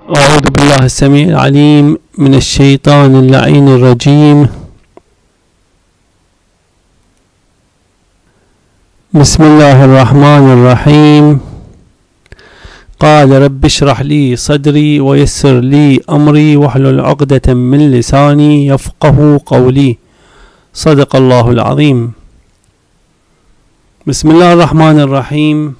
أعوذ بالله السميع العليم من الشيطان اللعين الرجيم. بسم الله الرحمن الرحيم. قال رب اشرح لي صدري ويسر لي أمري واحلل عقدة من لساني يفقه قولي. صدق الله العظيم. بسم الله الرحمن الرحيم.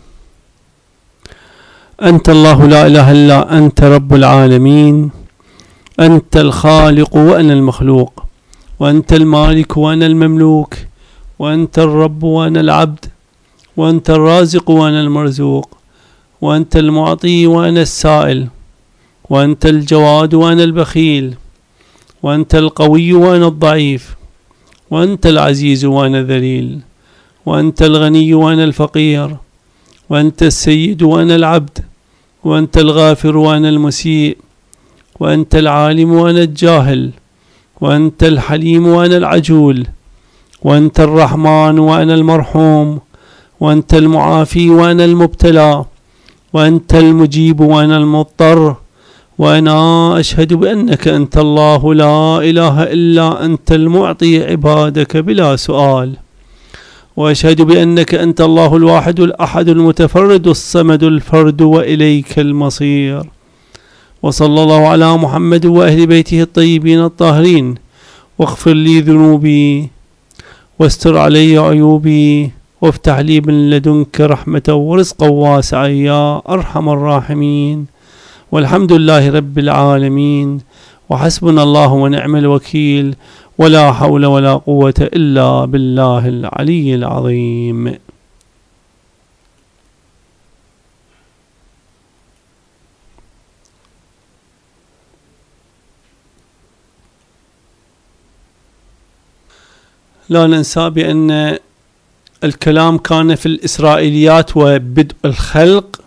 أنت الله لا إله إلا أنت رب العالمين، أنت الخالق وأنا المخلوق، وأنت المالك وأنا المملوك، وأنت الرب وأنا العبد، وأنت الرازق وأنا المرزوق، وأنت المعطي وأنا السائل، وأنت الجواد وأنا البخيل، وأنت القوي وأنا الضعيف، وأنت العزيز وأنا الذليل، وأنت الغني وأنا الفقير، وأنت السيد وأنا العبد، وأنت الغافر وأنا المسيء، وأنت العالم وأنا الجاهل، وأنت الحليم وأنا العجول، وأنت الرحمن وأنا المرحوم، وأنت المعافي وأنا المبتلى، وأنت المجيب وأنا المضطر، وأنا أشهد بأنك أنت الله لا إله إلا أنت المعطي عبادك بلا سؤال، وأشهد بأنك أنت الله الواحد الأحد المتفرد الصمد الفرد وإليك المصير. وصلى الله على محمد وأهل بيته الطيبين الطاهرين. واغفر لي ذنوبي واستر علي عيوبي وافتح لي من لدنك رحمة ورزقا واسعا يا أرحم الراحمين. والحمد لله رب العالمين، وحسبنا الله ونعم الوكيل، ولا حول ولا قوة إلا بالله العلي العظيم. لا ننسى بأن الكلام كان في الإسرائيليات وبدء الخلق،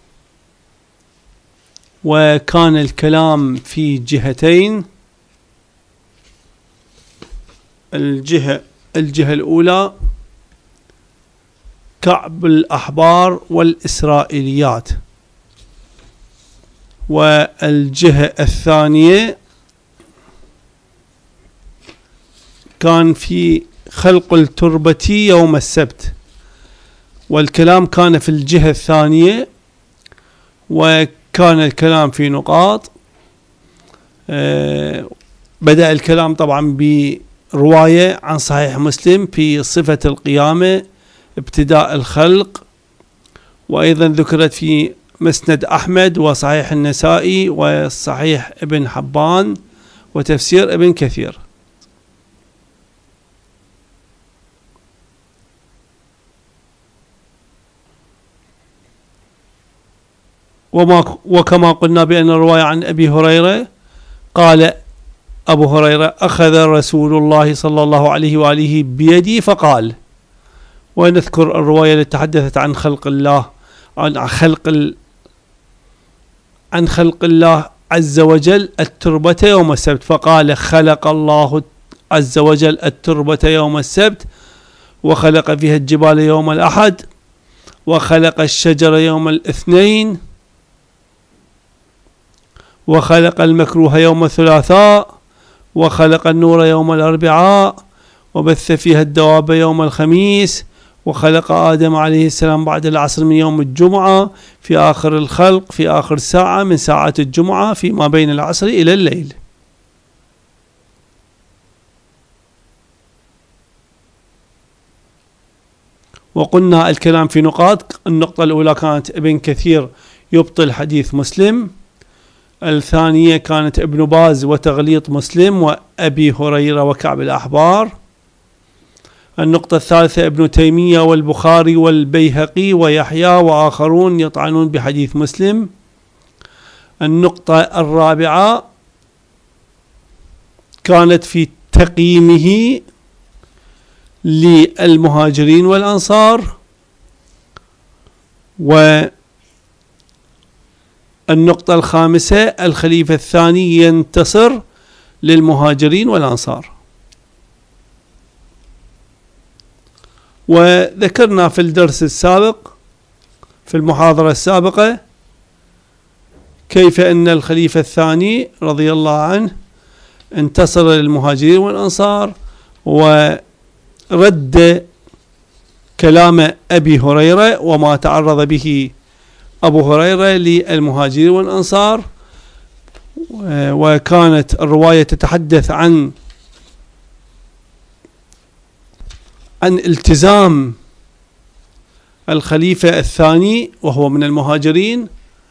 وكان الكلام في جهتين. الجهة الأولى كعب الأحبار والإسرائيليات، والجهة الثانية كان في خلق التربة يوم السبت، والكلام كان في الجهة الثانية، وكان الكلام في نقاط. بدأ الكلام طبعا برواية عن صحيح مسلم في صفة القيامة ابتداء الخلق، وأيضا ذكرت في مسند أحمد وصحيح النسائي وصحيح ابن حبان وتفسير ابن كثير. وكما قلنا بأن الرواية عن أبي هريرة قال أبو هريرة: أخذ رسول الله صلى الله عليه وآله بيدي فقال. ونذكر الرواية التي تحدثت عن خلق الله، عن خلق الله عز وجل التربة يوم السبت، فقال: خلق الله عز وجل التربة يوم السبت، وخلق فيها الجبال يوم الأحد، وخلق الشجر يوم الاثنين، وخلق المكروه يوم الثلاثاء، وخلق النور يوم الأربعاء، وبث فيها الدواب يوم الخميس، وخلق آدم عليه السلام بعد العصر من يوم الجمعة، في آخر الخلق في آخر ساعة من ساعات الجمعة فيما بين العصر إلى الليل. وقلنا الكلام في نقاط. النقطة الأولى كانت ابن كثير يبطل حديث مسلم، الثانية كانت ابن باز وتغليط مسلم وأبي هريرة وكعب الأحبار، النقطة الثالثة ابن تيمية والبخاري والبيهقي ويحيى وآخرون يطعنون بحديث مسلم، النقطة الرابعة كانت في تقييمه للمهاجرين والأنصار، والنقطة الخامسة الخليفة الثاني ينتصر للمهاجرين والأنصار. وذكرنا في الدرس السابق في المحاضرة السابقة كيف أن الخليفة الثاني رضي الله عنه انتصر للمهاجرين والأنصار ورد كلام أبي هريرة وما تعرض به أبو هريرة للمهاجرين والأنصار، وكانت الرواية تتحدث عن التزام الخليفة الثاني وهو من المهاجرين،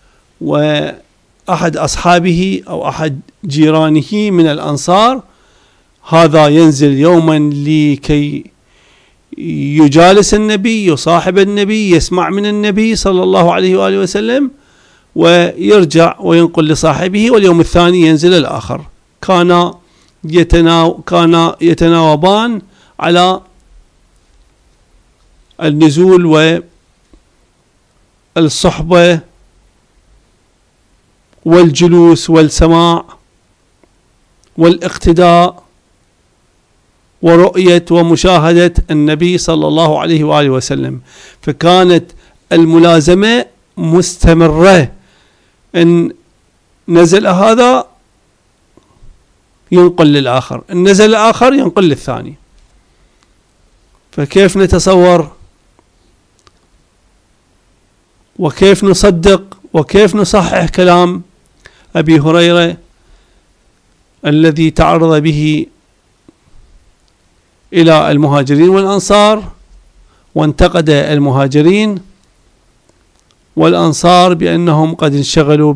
وأحد أصحابه أو أحد جيرانه من الأنصار هذا ينزل يوما لكي يجالس النبي، يصاحب النبي، يسمع من النبي صلى الله عليه وآله وسلم، ويرجع وينقل لصاحبه، واليوم الثاني ينزل الآخر. كان يتناوبان على النزول والصحبة والجلوس والسماع والاقتداء ورؤية ومشاهدة النبي صلى الله عليه وآله وسلم. فكانت الملازمة مستمرة، إن نزل هذا ينقل للآخر، إن نزل الآخر ينقل للثاني. فكيف نتصور وكيف نصدق وكيف نصحح كلام أبي هريرة الذي تعرض به إلى المهاجرين والأنصار وانتقد المهاجرين والأنصار بأنهم قد انشغلوا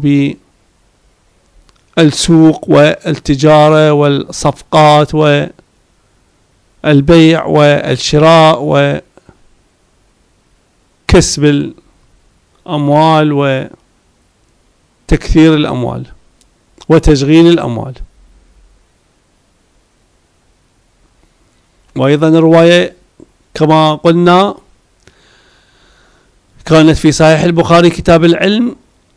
بالسوق والتجارة والصفقات والبيع والشراء وكسب الأموال وتكثير الأموال وتشغيل الأموال. وأيضا الرواية كما قلنا كانت في صحيح البخاري كتاب العلم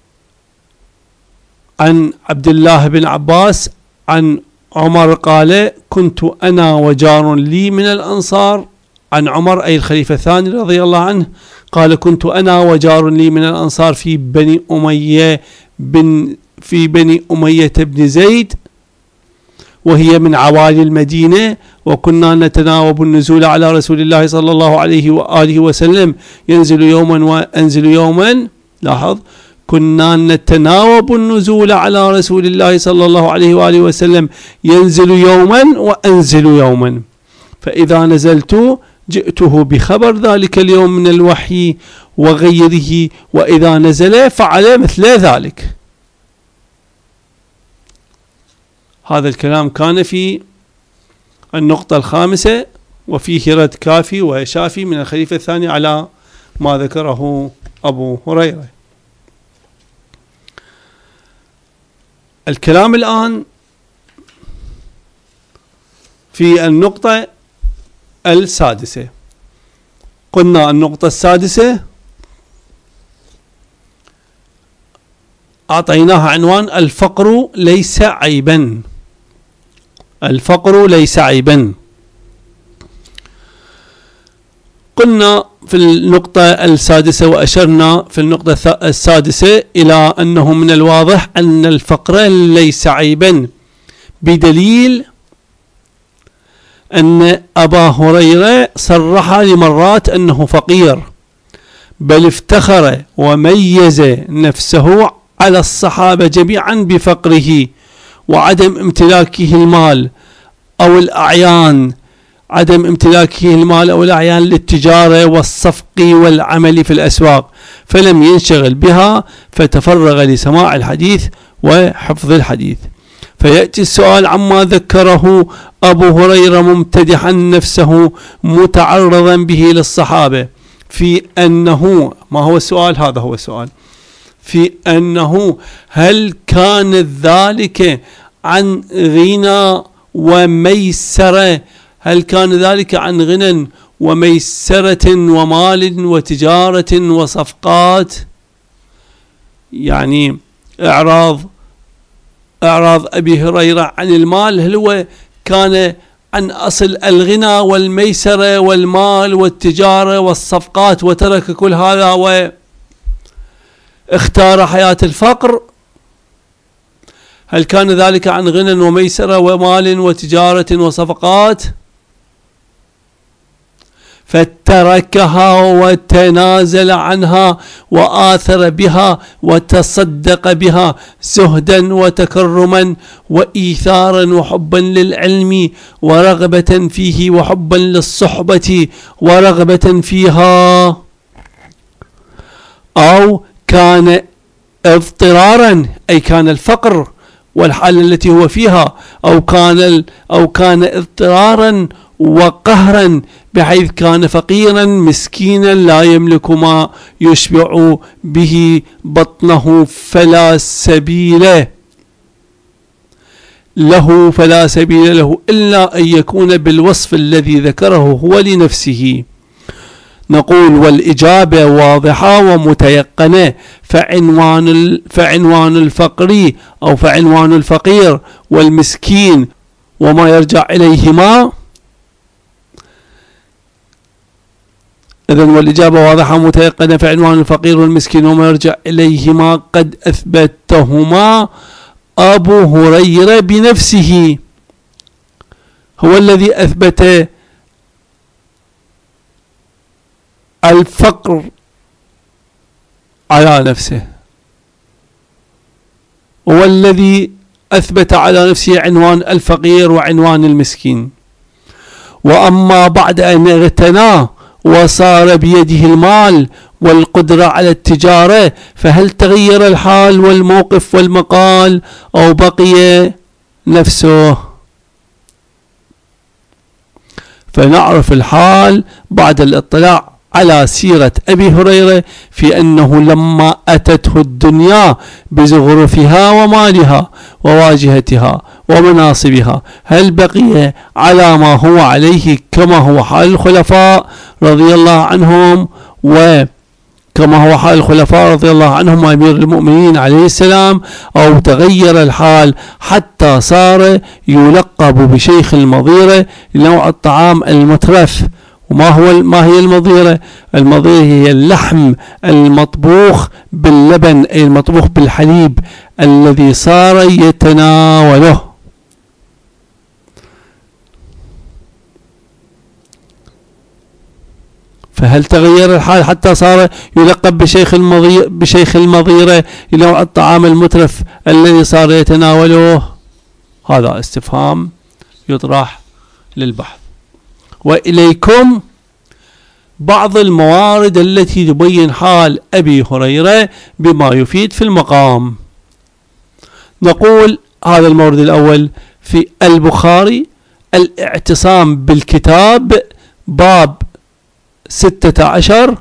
عن عبد الله بن عباس عن عمر قال: كنت أنا وجار لي من الأنصار. عن عمر أي الخليفة الثاني رضي الله عنه قال: كنت أنا وجار لي من الأنصار في بني أمية بن زيد، وهي من عوالي المدينة، وكنا نتناوب النزول على رسول الله صلى الله عليه وآله وسلم، ينزل يوما وأنزل يوما. لاحظ، كنا نتناوب النزول على رسول الله صلى الله عليه وآله وسلم، ينزل يوما وأنزل يوما، فإذا نزلت جئته بخبر ذلك اليوم من الوحي وغيره، وإذا نزل فعل مثل ذلك. هذا الكلام كان في النقطة الخامسة، وفيه رد كافي وشافي من الخليفة الثاني على ما ذكره أبو هريرة. الكلام الآن في النقطة السادسة. قلنا النقطة السادسة أعطيناها عنوان: الفقر ليس عيبا. الفقر ليس عيبا. قلنا في النقطة السادسة وأشرنا في النقطة السادسة إلى أنه من الواضح أن الفقر ليس عيبا، بدليل أن أبا هريرة صرح لمرات أنه فقير، بل افتخر وميز نفسه على الصحابة جميعا بفقره وعدم امتلاكه المال أو الأعيان، عدم امتلاكه المال أو الأعيان للتجارة والصفق والعمل في الأسواق، فلم ينشغل بها، فتفرغ لسماع الحديث وحفظ الحديث. فيأتي السؤال عما ذكره أبو هريرة ممتدحا نفسه متعرضا به للصحابة، في أنه، ما هو السؤال؟ هذا هو السؤال، في أنه هل كان ذلك عن غنى وميسرة؟ هل كان ذلك عن غنى وميسرة ومال وتجارة وصفقات؟ يعني إعراض أبي هريرة عن المال، هل هو كان عن أصل الغنى والميسرة والمال والتجارة والصفقات وترك كل هذا واختار حياة الفقر؟ هل كان ذلك عن غنى وميسرة ومال وتجارة وصفقات؟ فتركها وتنازل عنها وآثر بها وتصدق بها زهدا وتكرما وإيثارا وحبا للعلم ورغبة فيه وحبا للصحبة ورغبة فيها، أو كان اضطرارا أي كان الفقر والحالة التي هو فيها، أو كان اضطرارا وقهرا بحيث كان فقيرا مسكينا لا يملك ما يشبع به بطنه فلا سبيل له إلا أن يكون بالوصف الذي ذكره هو لنفسه. نقول والإجابة واضحة ومتيقنة، فعنوان الفقر أو فعنوان الفقير والمسكين وما يرجع إليهما. إذن والإجابة واضحة متيقنة، فعنوان الفقير والمسكين وما يرجع إليهما قد أثبتهما أبو هريرة بنفسه، هو الذي أثبت الفقر على نفسه، هو الذي أثبت على نفسه عنوان الفقير وعنوان المسكين. وأما بعد أن اغتناه وصار بيده المال والقدرة على التجارة، فهل تغير الحال والموقف والمقال أو بقي نفسه؟ فنعرف الحال بعد الاطلاع على سيرة أبي هريرة في أنه لما أتته الدنيا بزخرفها ومالها وواجهتها ومناصبها، هل بقي على ما هو عليه كما هو حال الخلفاء رضي الله عنهم، وكما هو حال الخلفاء رضي الله عنهم وأمير المؤمنين عليه السلام، أو تغير الحال حتى صار يلقب بشيخ المضيرة لنوع الطعام المترف؟ ما هي المضيرة؟ المضيرة هي اللحم المطبوخ باللبن أي المطبوخ بالحليب الذي صار يتناوله. فهل تغير الحال حتى صار يلقب بشيخ المضيرة لنوع الطعام المترف الذي صار يتناوله؟ هذا استفهام يطرح للبحث. وإليكم بعض الموارد التي تبين حال أبي هريرة بما يفيد في المقام. نقول هذا المورد الأول في البخاري، الاعتصام بالكتاب باب 16،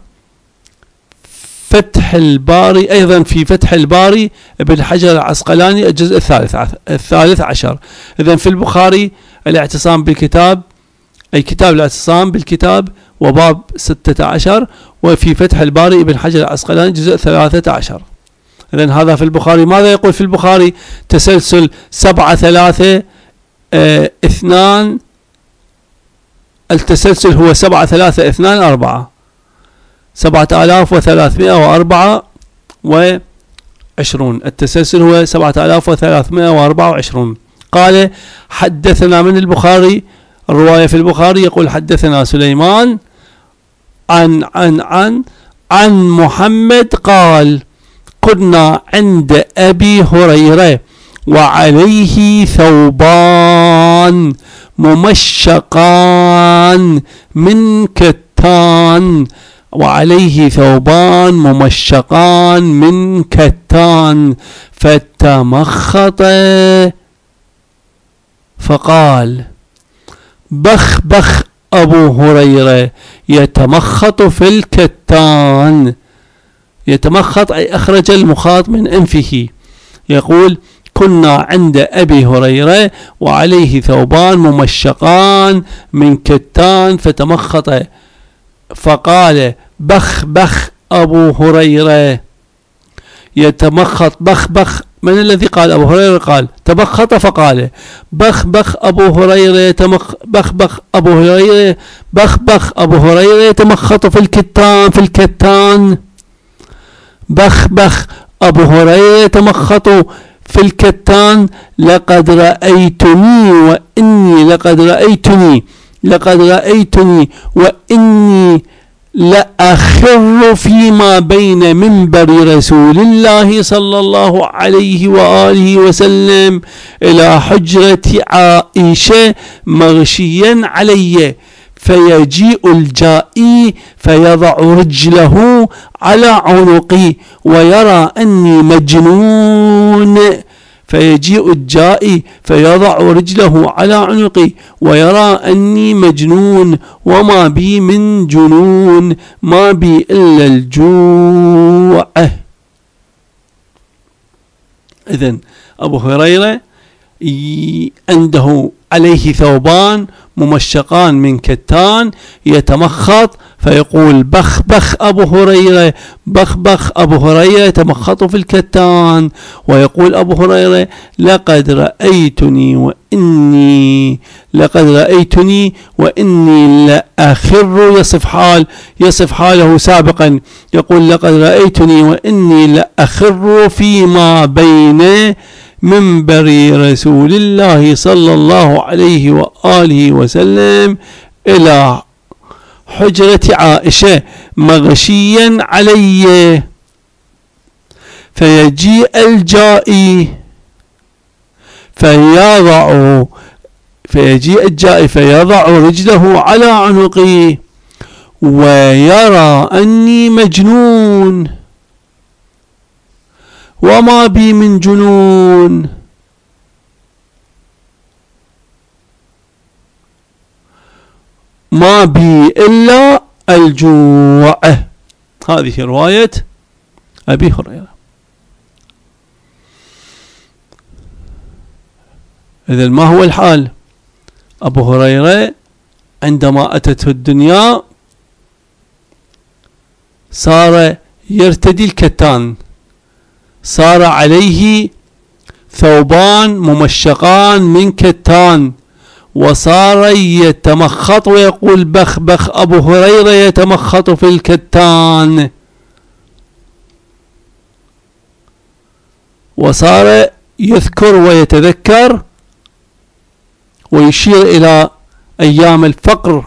فتح الباري أيضا في فتح الباري ابن حجر العسقلاني الجزء الثالث عشر. إذن في البخاري الاعتصام بالكتاب أي كتاب الاعتصام بالكتاب وباب 16، وفي فتح الباري ابن حجر العسقلاني جزء 13. إذن هذا في البخاري. ماذا يقول في البخاري؟ تسلسل 7-3-2، التسلسل هو 7-3-2-4، 7324، التسلسل هو 7324. قال حدثنا من البخاري، الرواية في البخاري يقول حدثنا سليمان عن محمد قال كنا عند أبي هريرة وعليه ثوبان ممشقان من كتان، وعليه ثوبان ممشقان من كتان، فتمخط فقال بخ بخ أبو هريرة يتمخط في الكتان. يتمخط أي أخرج المخاط من أنفه. يقول كنا عند أبي هريرة وعليه ثوبان ممشقان من كتان فتمخط، فقال بخ بخ أبو هريرة يتمخط. بخ بخ، من الذي قال؟ أبو هريرة قال تمخط، فقال بخ بخ أبو هريرة بخ بخ أبو هريرة بخ بخ أبو هريرة يتمخط في الكتان بخ بخ أبو هريرة يتمخط في الكتان لقد رأيتني وإني لأخر فيما بين منبر رسول الله صلى الله عليه وآله وسلم إلى حجرة عائشة مغشيا علي، فيجيء الجائي فيضع رجله على عنقي ويرى أني مجنون. فيجيء الجائي فيضع رجله على عنقي ويرى أني مجنون، وما بي من جنون، ما بي إلا الجوع. إذن أبو هريرة عنده عليه ثوبان ممشقان من كتان يتمخط، فيقول بخ بخ أبو هريرة، بخ بخ أبو هريرة يتمخط في الكتان، ويقول أبو هريرة لقد رأيتني وإني لأخر، يصف حاله سابقا، يقول لقد رأيتني وإني لأخر فيما بين منبر رسول الله صلى الله عليه وآله وسلم إلى حجرة عائشة مغشيا علي، فيجيء الجائي فيضع رجله على عنقي ويرى أني مجنون، وما بي من جنون، ما بي إلا الجوع. هذه رواية أبي هريرة. إذن ما هو الحال؟ أبو هريرة عندما أتته الدنيا صار يرتدي الكتان، صار عليه ثوبان ممشقان من كتان، وصار يتمخط ويقول بخ بخ أبو هريرة يتمخط في الكتان، وصار يذكر ويتذكر ويشير إلى أيام الفقر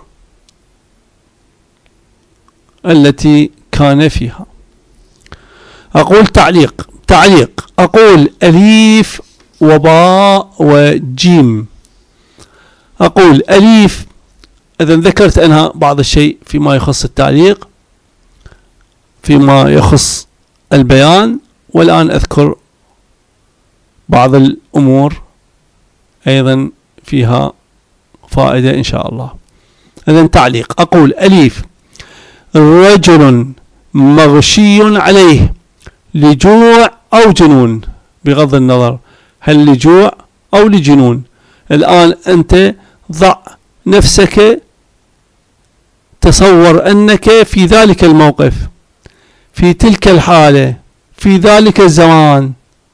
التي كان فيها. أقول تعليق أقول أليف وباء وجيم. أقول أليف، إذا ذكرت أنها بعض الشيء فيما يخص التعليق، فيما يخص البيان، والآن أذكر بعض الأمور أيضا فيها فائدة إن شاء الله. إذا تعليق، أقول أليف رجل مغشي عليه لجوع أو جنون، بغض النظر هل لجوع أو لجنون. الآن أنت ضع نفسك، تصور أنك في ذلك الموقف، في تلك الحالة، في ذلك الزمان،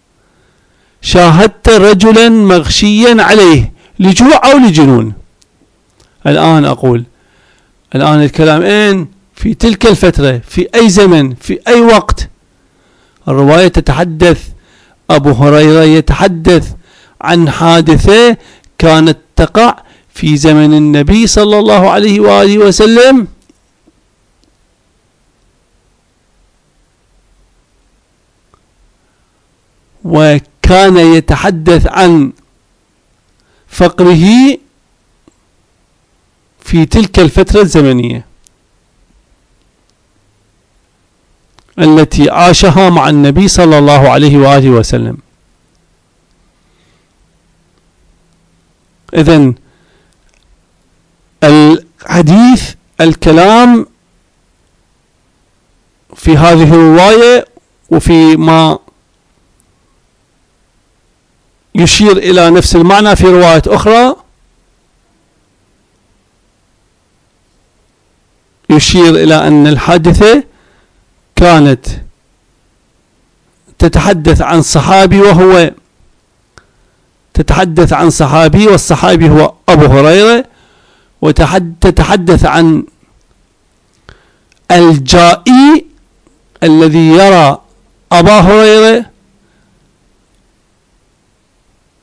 شاهدت رجلا مغشيا عليه لجوع أو لجنون. الآن أقول الآن الكلام أين؟ في تلك الفترة، في أي زمن، في أي وقت. الرواية تتحدث، أبو هريرة يتحدث عن حادثة كانت تقع في زمن النبي صلى الله عليه وآله وسلم، وكان يتحدث عن فقره في تلك الفترة الزمنية التي عاشها مع النبي صلى الله عليه وآله وسلم. إذن الحديث، الكلام في هذه الرواية وفي ما يشير إلى نفس المعنى في رواية أخرى، يشير إلى أن الحادثة كانت تتحدث عن صحابي، تتحدث عن صحابي، والصحابي هو أبو هريرة، وتتحدث عن الجائي الذي يرى أبا هريرة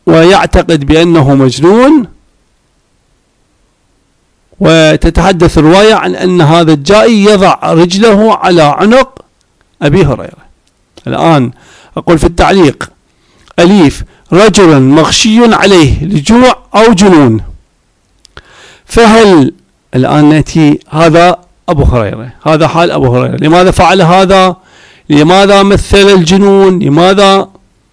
ويعتقد بأنه مجنون، وتتحدث الرواية عن أن هذا الجائي يضع رجله على عنق أبي هريرة. الآن أقول في التعليق: أليف: رجل مغشي عليه لجوع أو جنون. فهل الآن نأتي هذا أبو هريرة، هذا حال أبو هريرة، لماذا فعل هذا؟ لماذا مثل الجنون؟ لماذا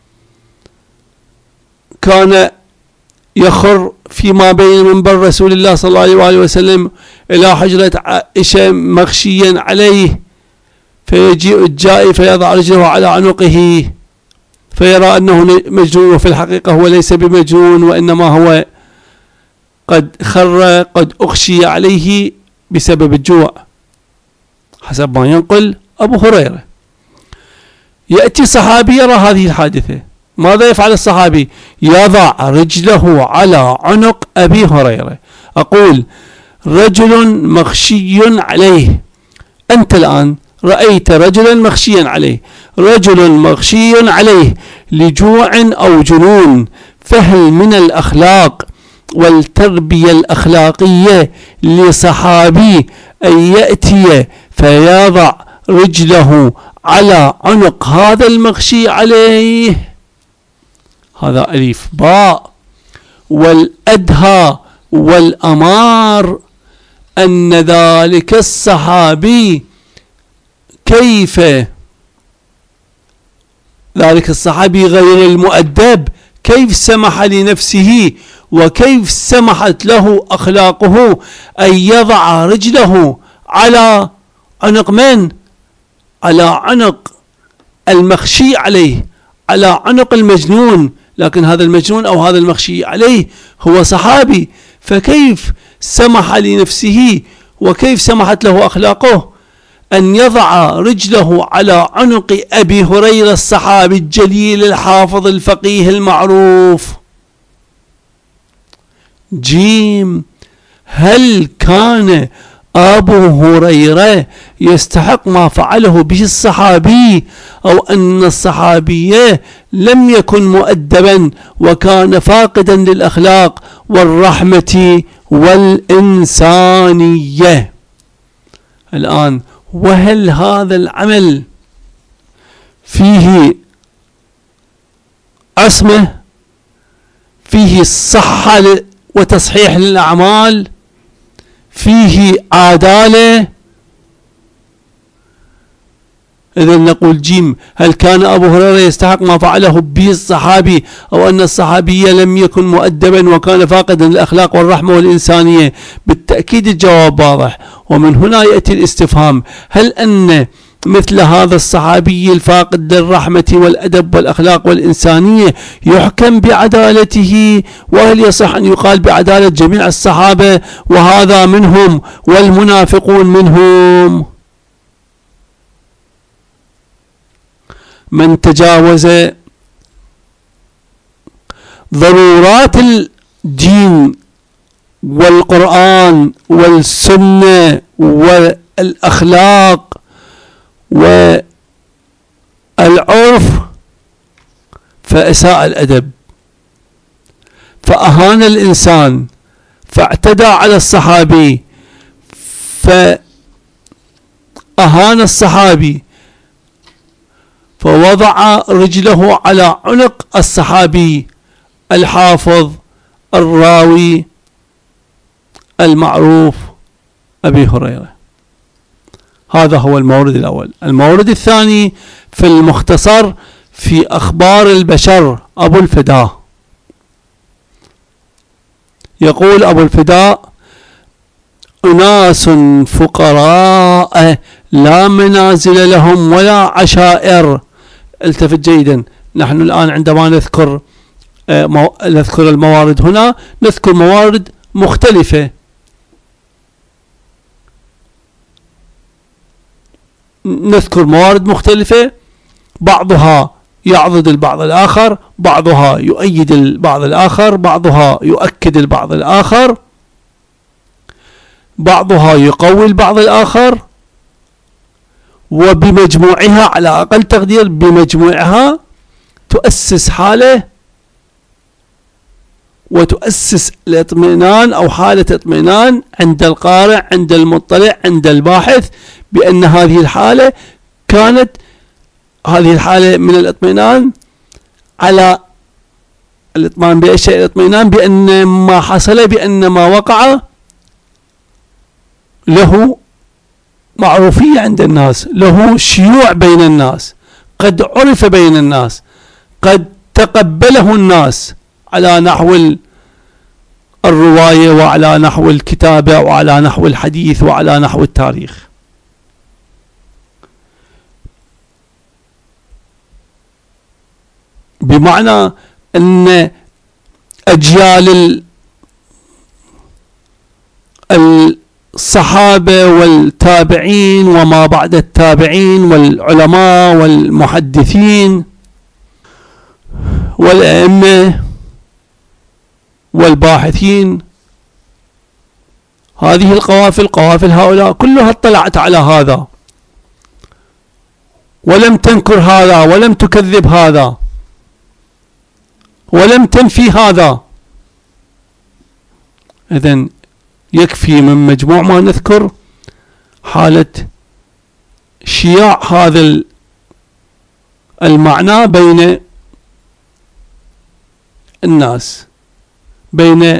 كان يخر فيما بين منبر رسول الله صلى الله عليه وسلم إلى حجرة عائشة مغشيا عليه، فيجيء الجائي فيضع رجله على عنقه فيرى أنه مجنون، وفي الحقيقة هو ليس بمجنون، وإنما هو قد خر، قد أغشي عليه بسبب الجوع، حسب ما ينقل أبو هريرة. يأتي صحابي يرى هذه الحادثة، ماذا يفعل الصحابي؟ يضع رجله على عنق أبي هريرة. أقول: رجل مغشي عليه. أنت الآن رأيت رجلا مغشيا عليه، رجل مغشي عليه لجوع أو جنون، فهل من الأخلاق والتربية الأخلاقية لصحابي أن يأتي فيضع رجله على عنق هذا المغشي عليه؟ هذا أليف باء. والأدهى والأمار أن ذلك الصحابي كيف ذلك الصحابي غير المؤدب كيف سمح لنفسه وكيف سمحت له أخلاقه أن يضع رجله على عنق من؟ على عنق المخشي عليه، على عنق المجنون، لكن هذا المجنون أو هذا المخشي عليه هو صحابي، فكيف سمح لنفسه وكيف سمحت له أخلاقه أن يضع رجله على عنق أبي هريرة الصحابي الجليل الحافظ الفقيه المعروف؟ جيم: هل كان أبو هريرة يستحق ما فعله به الصحابي، أو أن الصحابي لم يكن مؤدبا وكان فاقدا للأخلاق والرحمة والإنسانية؟ الآن وهل هذا العمل فيه عصمة، فيه صحة وتصحيح للأعمال، فيه عدالة؟ إذن نقول جيم: هل كان أبو هريرة يستحق ما فعله به الصحابي، أو أن الصحابي لم يكن مؤدبا وكان فاقدا للأخلاق والرحمة والإنسانية؟ بالتأكيد الجواب واضح، ومن هنا يأتي الاستفهام: هل أن مثل هذا الصحابي الفاقد للرحمة والأدب والأخلاق والإنسانية يحكم بعدالته؟ وهل يصح أن يقال بعدالة جميع الصحابة وهذا منهم والمنافقون منهم؟ من تجاوز ضرورات الدين والقرآن والسنة والأخلاق والعرف فأساء الأدب، فأهان الإنسان، فاعتدى على الصحابي، فأهان الصحابي، فوضع رجله على عنق الصحابي الحافظ الراوي المعروف أبي هريرة. هذا هو المورد الأول. المورد الثاني في المختصر في أخبار البشر أبو الفداء. يقول أبو الفداء: أناس فقراء لا منازل لهم ولا عشائر. التفت جيدا، نحن الآن عندما نذكر الموارد هنا نذكر موارد مختلفة، بعضها يعضد البعض الآخر، بعضها يؤيد البعض الآخر، بعضها يؤكد البعض الآخر، بعضها يقوي البعض الآخر، وبمجموعها على أقل تقدير بمجموعها تؤسس حالة وتؤسس الاطمئنان أو حالة اطمئنان عند القارئ، عند المطلع، عند الباحث، بأن هذه الحالة كانت هذه الحالة من الاطمئنان على الاطمئنان بأي شيء؟ الاطمئنان بأن ما حصل، بأن ما وقع له معروفية عند الناس، له شيوع بين الناس، قد عرف بين الناس، قد تقبله الناس على نحو الرواية وعلى نحو الكتابة وعلى نحو الحديث وعلى نحو التاريخ. بمعنى أن أجيال الصحابة والتابعين وما بعد التابعين والعلماء والمحدثين والأئمة والباحثين، هذه قوافل هؤلاء كلها اطلعت على هذا ولم تنكر هذا ولم تكذب هذا ولم تنفي هذا. إذن يكفي من مجموع ما نذكر حالة شياع هذا المعنى بين الناس، بين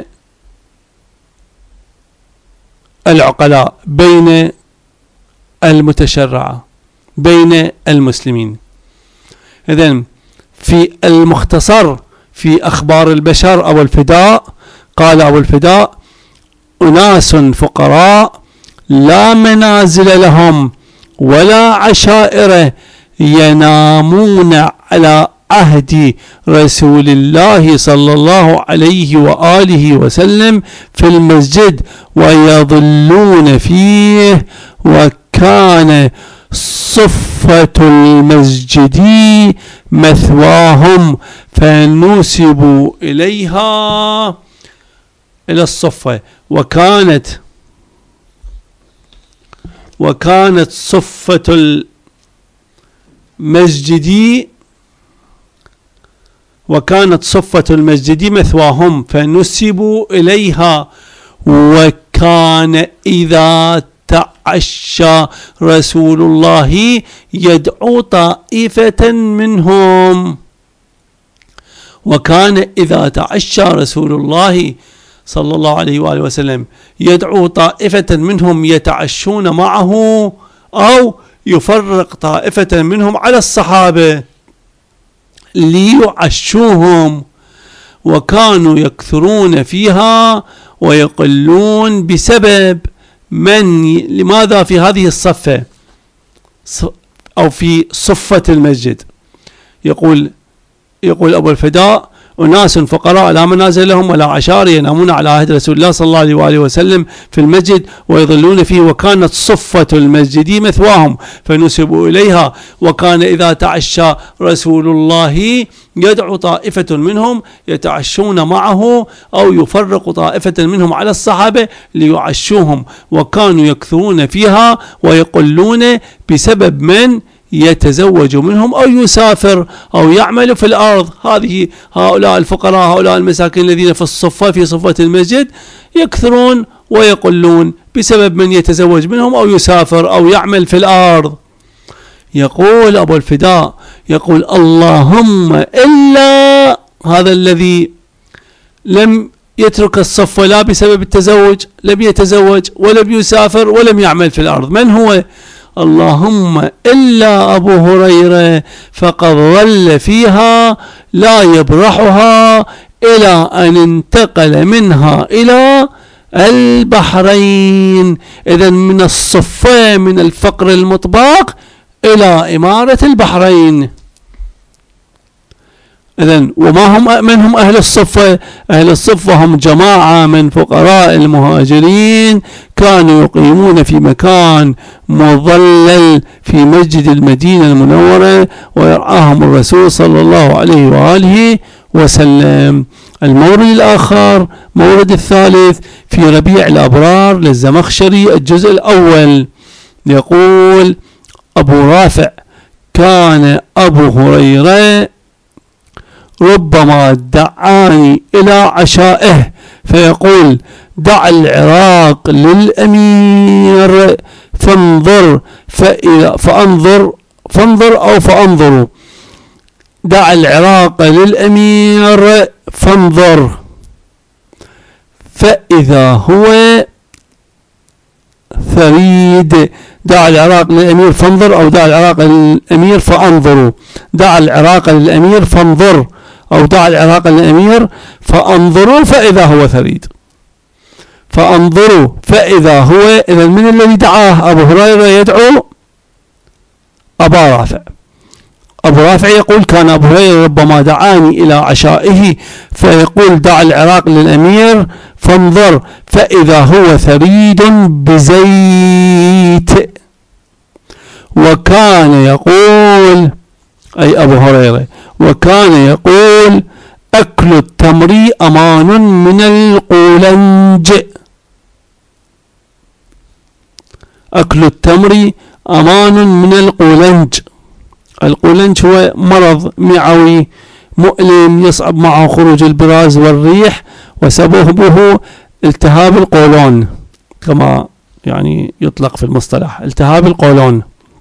العقلاء، بين المتشرعة، بين المسلمين. إذن في المختصر في أخبار البشر أبو الفداء قال أبو الفداء: أناس فقراء لا منازل لهم ولا عشائر ينامون على عهد رسول الله صلى الله عليه وآله وسلم في المسجد ويظلون فيه، وكان صفة المسجد مثواهم فنسبوا إليها، إلى الصفة. وكانت صفة المسجد مثواهم فنسبوا إليها. وكان إذا تعشى رسول الله يدعو طائفة منهم، وكان إذا تعشى رسول الله صلى الله عليه وآله وسلم يدعو طائفة منهم يتعشون معه أو يفرق طائفة منهم على الصحابة ليعشوهم، وكانوا يكثرون فيها ويقلون بسبب من. لماذا في هذه الصفة أو في صفة المسجد؟ يقول أبو الفداء: أناس فقراء لا منازل لهم ولا عشائر ينامون على عهد رسول الله صلى الله عليه وآله وسلم في المسجد ويظلون فيه، وكانت صفة المسجد مثواهم فنسبوا إليها. وكان إذا تعشى رسول الله يدعو طائفة منهم يتعشون معه أو يفرق طائفة منهم على الصحابة ليعشوهم، وكانوا يكثرون فيها ويقلون بسبب من يتزوج منهم أو يسافر أو يعمل في الأرض. هؤلاء الفقراء، هؤلاء المساكين الذين في صفة المسجد يكثرون ويقلون بسبب من يتزوج منهم أو يسافر أو يعمل في الأرض. يقول أبو الفداء، يقول: اللهم إلا هذا الذي لم يترك الصفة لا بسبب التزوج، لم يتزوج ولم يسافر ولم يعمل في الأرض، من هو؟ اللهم إلا أبو هريرة فقد ظل فيها لا يبرحها إلى أن انتقل منها إلى البحرين. إذن من الصفة، من الفقر المطبق إلى إمارة البحرين. إذن وما هم من هم أهل الصفة؟ أهل الصفة هم جماعة من فقراء المهاجرين كانوا يقيمون في مكان مظلل في مسجد المدينة المنورة ويرعاهم الرسول صلى الله عليه وآله وسلم. المورد الآخر، مورد الثالث، في ربيع الأبرار للزمخشري الجزء الأول، يقول أبو رافع: كان أبو هريرة ربما دعاني إلى عشائه فيقول دع العراق للأمير فانظر فانظروا دع العراق للأمير فانظر فإذا هو ثريد. دع العراق للأمير فانظر، أو دع العراق للأمير فانظروا. دع العراق للأمير فانظر، أو دع العراق للأمير فانظروا فإذا هو ثريد. فانظروا فإذا هو، إذا من الذي دعاه؟ أبو هريرة يدعو أبا رافع. أبو رافع يقول كان أبو هريرة ربما دعاني إلى عشائه فيقول دع العراق للأمير فانظر فإذا هو ثريد بزيت. وكان يقول، أي أبو هريرة، وكان يقول أكل التمر أمان من القولنج. أكل التمر أمان من القولنج. القولنج هو مرض معوي مؤلم يصعب معه خروج البراز والريح، وسببه التهاب القولون كما يعني يطلق في المصطلح، التهاب القولون.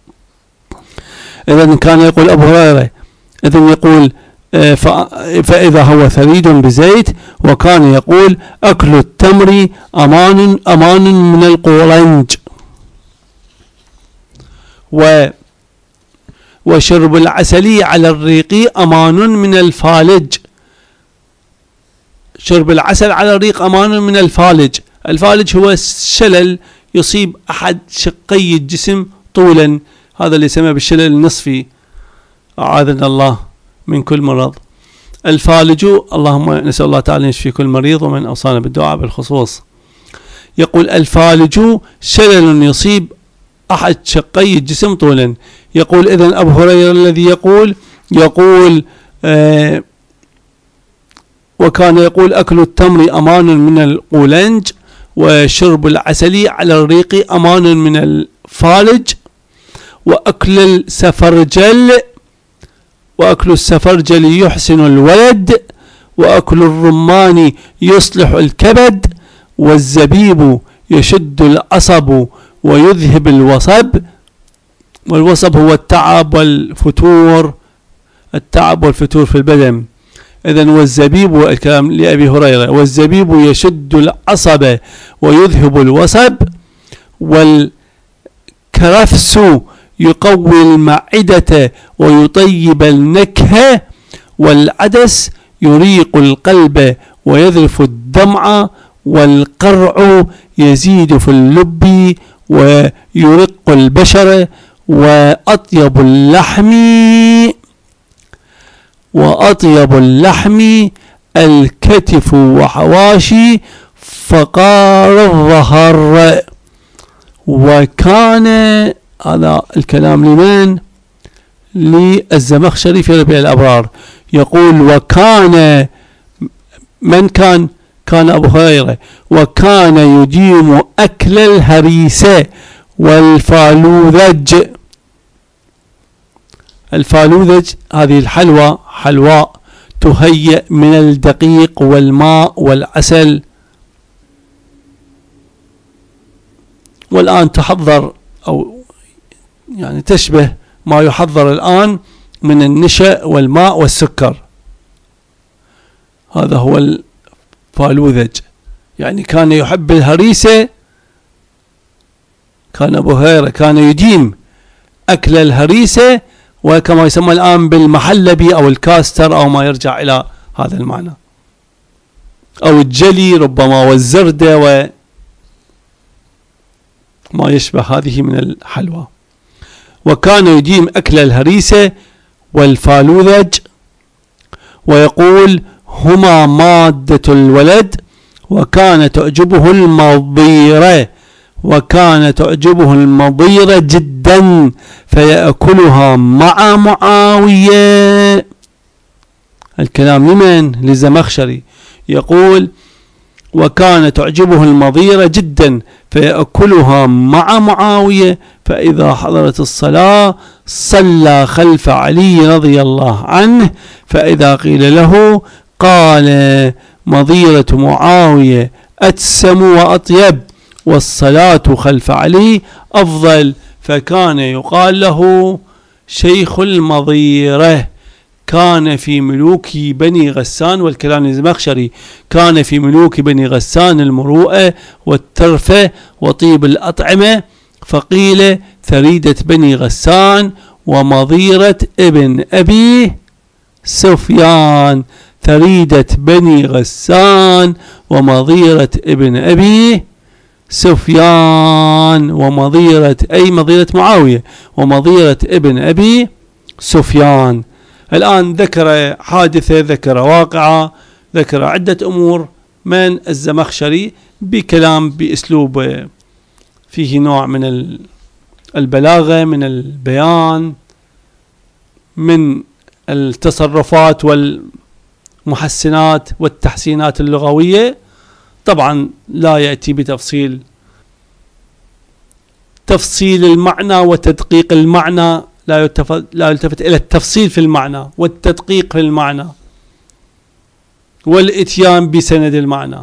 إذا كان يقول أبو هريرة، إذا يقول فإذا هو ثريد بزيت. وكان يقول أكل التمر أمان من القولنج. وشرب العسل على الريق أمان من الفالج. شرب العسل على الريق أمان من الفالج. الفالج هو شلل يصيب أحد شقي الجسم طولا، هذا اللي يسمى بالشلل النصفي، أعاذنا الله من كل مرض. الفالج، اللهم نسأل الله تعالى يشفي كل مريض ومن أوصانا بالدعاء بالخصوص. يقول الفالج شلل يصيب أحد شقي الجسم طولا. يقول إذن أبو هريرة الذي يقول وكان يقول أكل التمر أمان من القولنج، وشرب العسل على الريق أمان من الفالج، وأكل السفرجل يحسن الولد، وأكل الرمان يصلح الكبد، والزبيب يشد العصب ويذهب الوصب. والوصب هو التعب والفتور في البدن. إذن والزبيب، الكلام لأبي هريرة، والزبيب يشد العصب ويذهب الوصب، والكرفس يقوي المعدة ويطيب النكهة، والعدس يريق القلب ويذرف الدمع، والقرع يزيد في اللب ويرق البشر، وأطيب اللحم الكتف وحواشي فقار الظهر. وكان هذا الكلام لمن؟ للزمخشري في ربيع الأبرار. يقول وكان من كان أبو هريرة، وكان يديم أكل الهريسة والفالوذج. الفالوذج هذه الحلوى، حلواء تهيأ من الدقيق والماء والعسل، والآن تحضر أو يعني تشبه ما يحضر الآن من النشا والماء والسكر. هذا هو الفالوذج. يعني كان يحب الهريسة، كان أبو هريرة كان يديم أكل الهريسة، وكما يسمى الآن بالمحلبي أو الكاستر أو ما يرجع إلى هذا المعنى، أو الجلي ربما، والزردة وما يشبه هذه من الحلوى. وكان يديم أكل الهريسة والفالوذج، ويقول هما مادة الولد. وكان تعجبه المضيرة جدا فيأكلها مع معاوية. الكلام لمن؟ للزمخشري. يقول وكان تعجبه المضيرة جدا فيأكلها مع معاوية، فإذا حضرت الصلاة صلى خلف علي رضي الله عنه، فإذا قيل له قال مضيرة معاوية أتسم وأطيب والصلاة خلف علي أفضل، فكان يقال له شيخ المضيرة. كان في ملوك بني غسان، والكلام الزمخشري، كان في ملوك بني غسان المروءة والترفة وطيب الأطعمة، فقيل ثريدة بني غسان ومضيرة ابن أبي سفيان. ثريدة بني غسان ومضيرة ابن أبي سفيان، ومضيرة أي مضيرة معاوية، ومضيرة ابن أبي سفيان. الآن ذكر حادثة، ذكر واقعة، ذكر عدة أمور من الزمخشري بكلام بأسلوب فيه نوع من البلاغة، من البيان، من التصرفات والمحسنات والتحسينات اللغوية. طبعا لا يأتي بتفصيل المعنى وتدقيق المعنى، لا يلتفت إلى التفصيل في المعنى والتدقيق في المعنى والإتيان بسند المعنى.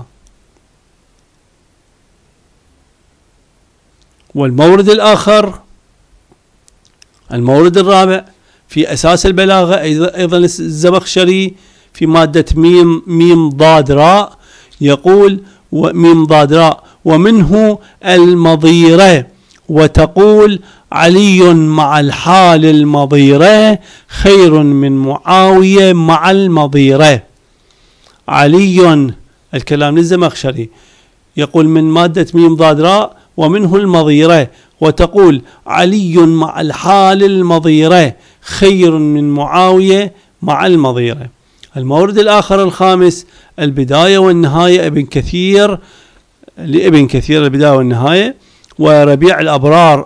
والمورد الآخر، المورد الرابع في أساس البلاغة أيضا الزمخشري في مادة ميم ضاد راء يقول ميم ضاد راء ومنه المضيرة، وتقول علي مع الحال المضيرة خير من معاوية مع المضيرة. علي، الكلام للزمخشري، يقول من مادة ميم ضاد راء ومنه المضيرة، وتقول علي مع الحال المضيرة خير من معاوية مع المضيرة. المورد الآخر الخامس البداية والنهاية ابن كثير، لابن كثير البداية والنهاية، وربيع الأبرار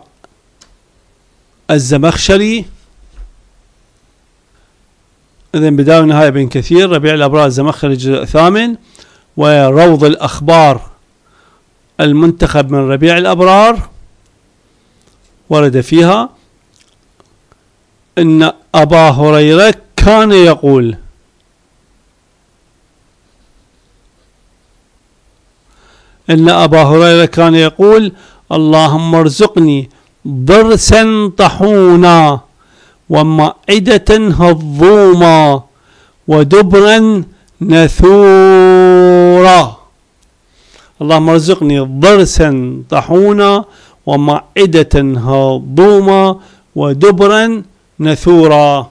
الزمخشري. إذن بداية والنهاية ابن كثير، ربيع الأبرار الزمخشري الجزء 8، وروض الأخبار المنتخب من ربيع الأبرار ورد فيها إن أبا هريرة كان يقول اللهم ارزقني ضرسا طحونا ومعدة هضوما ودبرا نثورا. اللهم ارزقني ضرسا طحونا ومعدة هضوما ودبرا نثورا.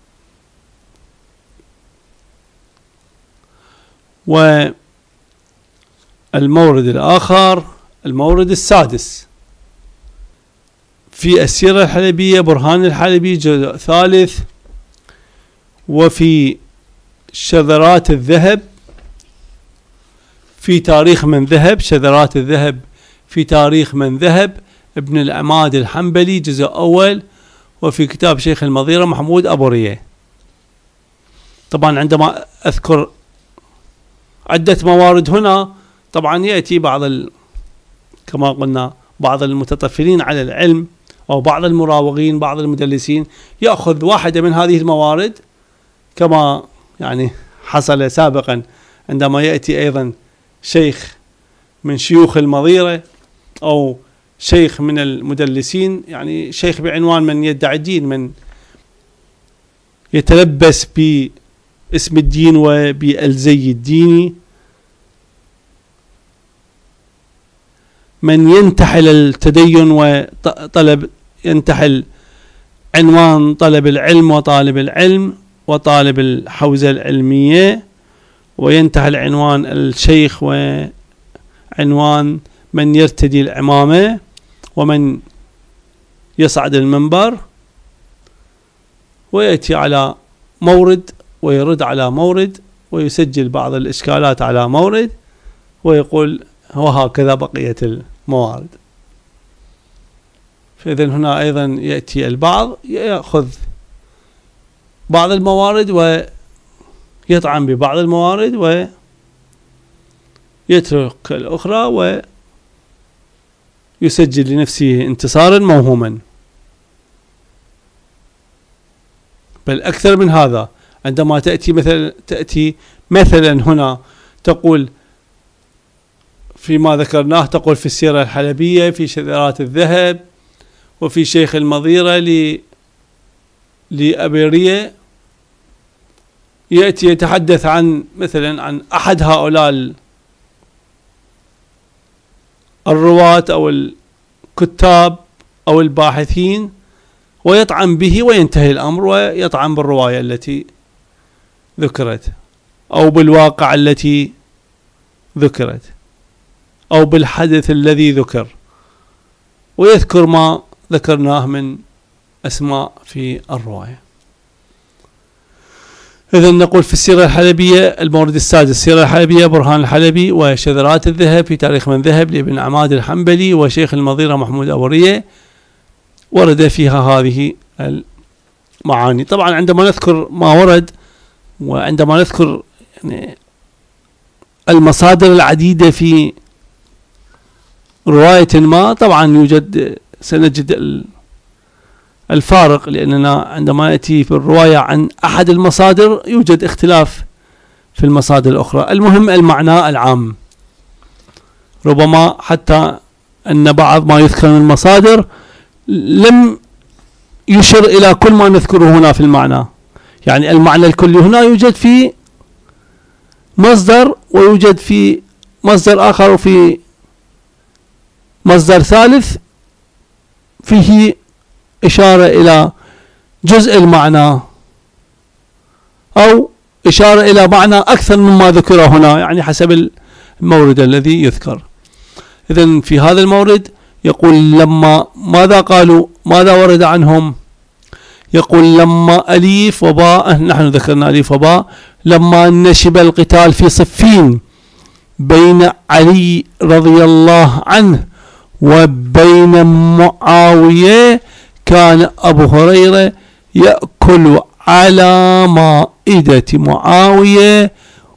والمورد الآخر المورد السادس في السيرة الحلبية برهان الحلبي جزء 3، وفي شذرات الذهب في تاريخ من ذهب، شذرات الذهب في تاريخ من ذهب ابن العماد الحنبلي جزء أول، وفي كتاب شيخ المضيرة محمود أبو ريه. طبعا عندما أذكر عدة موارد هنا طبعا يأتي كما قلنا بعض المتطفلين على العلم أو بعض المراوغين بعض المدلسين يأخذ واحدة من هذه الموارد، كما يعني حصل سابقا عندما يأتي أيضا شيخ من شيوخ المضيرة أو شيخ من المدلسين، يعني شيخ بعنوان من يدعي الدين، من يتلبس باسم الدين وبالزي الديني، من ينتحل التدين وطلب ينتحل عنوان طلب العلم وطالب العلم وطالب الحوزة العلمية، وينتحل عنوان الشيخ وعنوان من يرتدي العمامة ومن يصعد المنبر، ويأتي على مورد ويرد على مورد ويسجل بعض الإشكالات على مورد ويقول وهكذا بقية الموارد. فإذن هنا أيضا يأتي البعض يأخذ بعض الموارد ويطعن ببعض الموارد يترك الأخرى ويسجل لنفسه انتصارا موهوما. بل أكثر من هذا، عندما تأتي مثلا هنا تقول فيما ذكرناه، تقول في السيرة الحلبية، في شذرات الذهب، وفي شيخ المظيرة لأبيرية، يأتي يتحدث عن مثلا عن أحد هؤلاء الرواة أو الكتاب أو الباحثين ويطعن به وينتهي الأمر، ويطعن بالرواية التي ذكرت أو بالواقع التي ذكرت أو بالحدث الذي ذكر، ويذكر ما ذكرناه من أسماء في الرواية. إذن نقول في السيرة الحلبية المورد السادس، السيرة الحلبية برهان الحلبي وشذرات الذهب في تاريخ من ذهب لابن عماد الحنبلي وشيخ المظيرة محمود أبورية، ورد فيها هذه المعاني. طبعا عندما نذكر ما ورد وعندما نذكر يعني المصادر العديدة في رواية ما، طبعا سنجد الفارق، لأننا عندما نأتي في الرواية عن أحد المصادر يوجد اختلاف في المصادر الأخرى. المهم المعنى العام، ربما حتى أن بعض ما يذكر من المصادر لم يشر إلى كل ما نذكره هنا في المعنى، يعني المعنى الكلي هنا يوجد في مصدر، ويوجد في مصدر آخر، وفي مصدر ثالث فيه إشارة إلى جزء المعنى أو إشارة إلى معنى أكثر مما ذكر هنا، يعني حسب المورد الذي يذكر. إذن في هذا المورد يقول لما ماذا قالوا، ماذا ورد عنهم؟ يقول لما أليف وباء، نحن ذكرنا أليف وباء، لما نشب القتال في صفين بين علي رضي الله عنه وبين معاوية، كان أبو هريرة يأكل على مائدة معاوية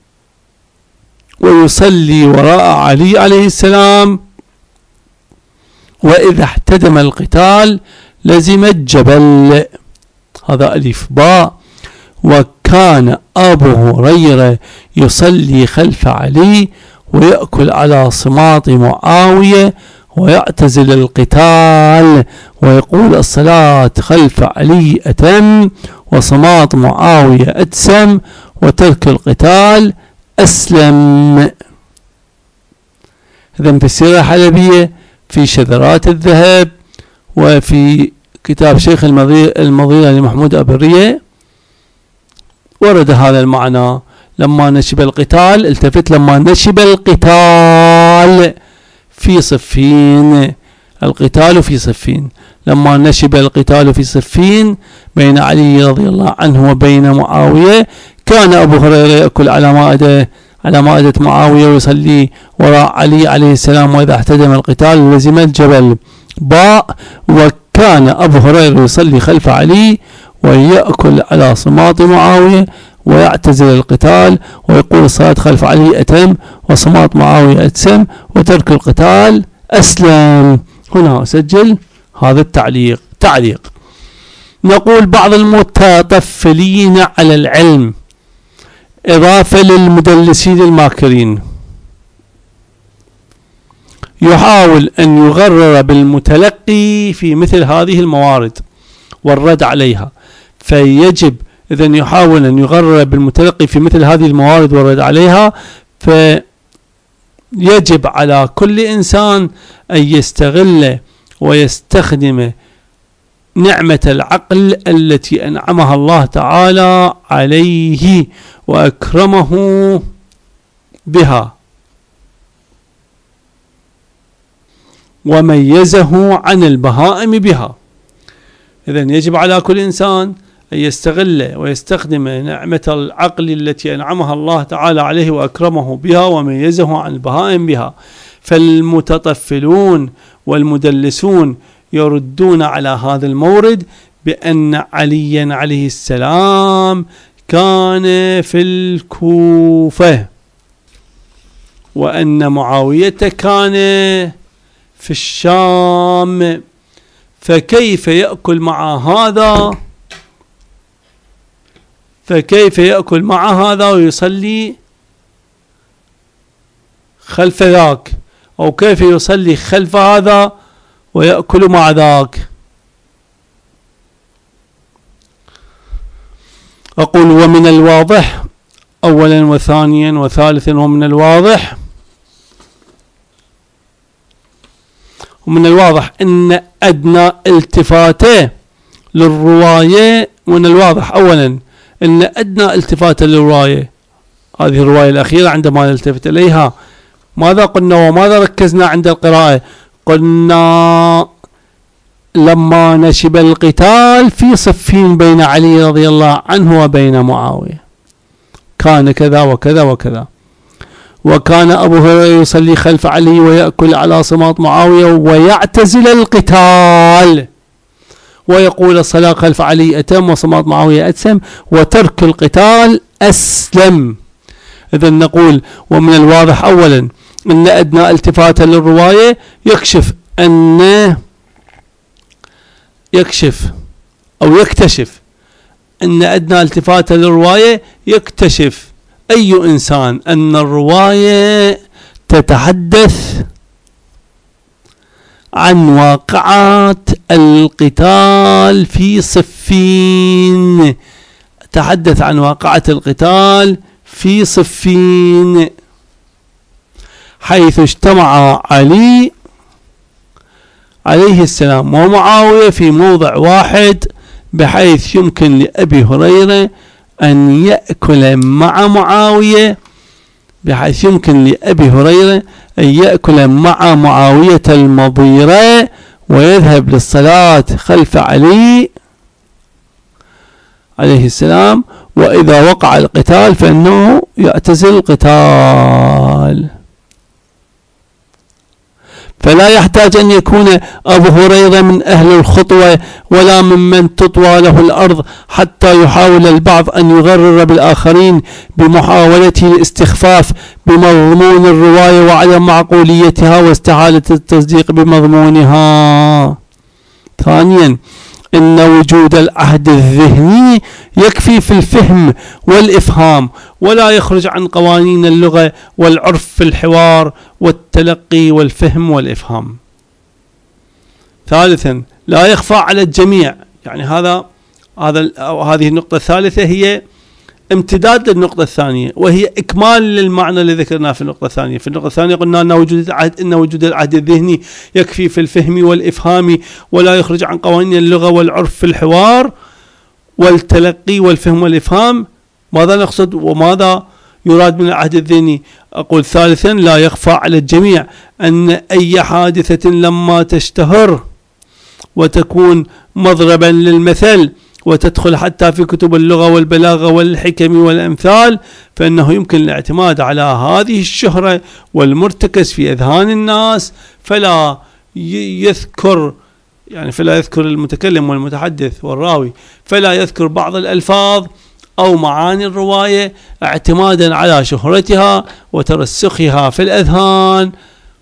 ويصلي وراء علي عليه السلام، وإذا احتدم القتال لزم الجبل. هذا ألف باء. وكان أبو هريرة يصلي خلف علي ويأكل على صماط معاوية ويعتزل القتال، ويقول الصلاة خلف علي أتم وصماط معاوية أتسم وترك القتال أسلم. إذن في السيرة الحلبية، في شذرات الذهب، وفي كتاب شيخ المظيرة لمحمود أبورية ورد هذا المعنى. لما نشب القتال، التفت، لما نشب القتال في صفين، القتال في صفين، لما نشب القتال في صفين بين علي رضي الله عنه وبين معاوية، كان أبو هريرة يأكل على مائدة معاوية ويصلي وراء علي عليه السلام، وإذا احتدم القتال لزم الجبل. باء. وكان أبو هريرة يصلي خلف علي ويأكل على صماط معاوية ويعتزل القتال، ويقول الصلاة خلف علي أتم وصماط معاوية أتسم وترك القتال أسلم. هنا أسجل هذا تعليق. نقول بعض المتطفلين على العلم إضافة للمدلسين الماكرين يحاول أن يغرر بالمتلقي في مثل هذه الموارد والرد عليها، فيجب إذن يحاول أن يغرر بالمتلقي في مثل هذه الموارد والرد عليها، فيجب على كل إنسان أن يستغل ويستخدم نعمة العقل التي أنعمها الله تعالى عليه وأكرمه بها وميزه عن البهائم بها. إذن يجب على كل إنسان أن يستغل ويستخدم نعمة العقل التي أنعمها الله تعالى عليه وأكرمه بها وميزه عن البهائم بها. فالمتطفلون والمدلسون يردون على هذا المورد بأن عليا عليه السلام كان في الكوفة وأن معاوية كان في الشام، فكيف يأكل مع هذا ويصلي خلف ذاك، أو كيف يصلي خلف هذا ويأكل مع ذاك؟ أقول ومن الواضح أولا وثانيا وثالثا، ومن الواضح أن أدنى التفاته للرواية، من الواضح أولا أن أدنى التفاته للرواية، هذه الرواية الأخيرة عندما نلتفت إليها ماذا قلنا وماذا ركزنا عند القراءة؟ قلنا لما نشب القتال في صفين بين علي رضي الله عنه وبين معاوية كان كذا وكذا وكذا، وكان أبو هريرة يصلي خلف علي ويأكل على صماط معاوية ويعتزل القتال ويقول الصلاة خلف علي أتم وصماط معاوية أتسم وترك القتال أسلم. إذن نقول ومن الواضح أولا أن أدنى التفاتا للرواية يكشف أن أدنى التفاتا للرواية يكتشف أي إنسان أن الرواية تتحدث عن واقعة القتال في صفين، تحدث عن واقعة القتال في صفين، حيث اجتمع علي عليه السلام ومعاوية في موضع واحد، بحيث يمكن لأبي هريرة أن يأكل مع معاوية، بحيث يمكن لأبي هريرة أن يأكل مع معاوية المضيرة ويذهب للصلاة خلف علي عليه السلام، وإذا وقع القتال فإنه يعتزل القتال. فلا يحتاج أن يكون أبو هريرة من أهل الخطوة ولا ممن تطوى له الأرض حتى يحاول البعض أن يغرر بالآخرين بمحاولته الاستخفاف بمضمون الرواية وعدم معقوليتها واستحالة التصديق بمضمونها. ثانيا إن وجود العهد الذهني يكفي في الفهم والإفهام، ولا يخرج عن قوانين اللغة والعرف في الحوار والتلقي والفهم والإفهام. ثالثا لا يخفى على الجميع، يعني هذه النقطة الثالثة هي امتداد للنقطة الثانية، وهي إكمال للمعنى اللي ذكرناه في النقطة الثانية. في النقطة الثانية قلنا أن وجود العهد الذهني يكفي في الفهم والإفهام، ولا يخرج عن قوانين اللغة والعرف في الحوار والتلقي والفهم والإفهام. ماذا نقصد وماذا يراد من العهد الذهني؟ أقول ثالثا لا يخفى على الجميع أن أي حادثة لما تشتهر وتكون مضربا للمثل وتدخل حتى في كتب اللغة والبلاغة والحكم والأمثال، فإنه يمكن الاعتماد على هذه الشهرة والمرتكز في أذهان الناس، فلا يذكر المتكلم والمتحدث والراوي فلا يذكر بعض الألفاظ أو معاني الرواية اعتمادا على شهرتها وترسخها في الأذهان،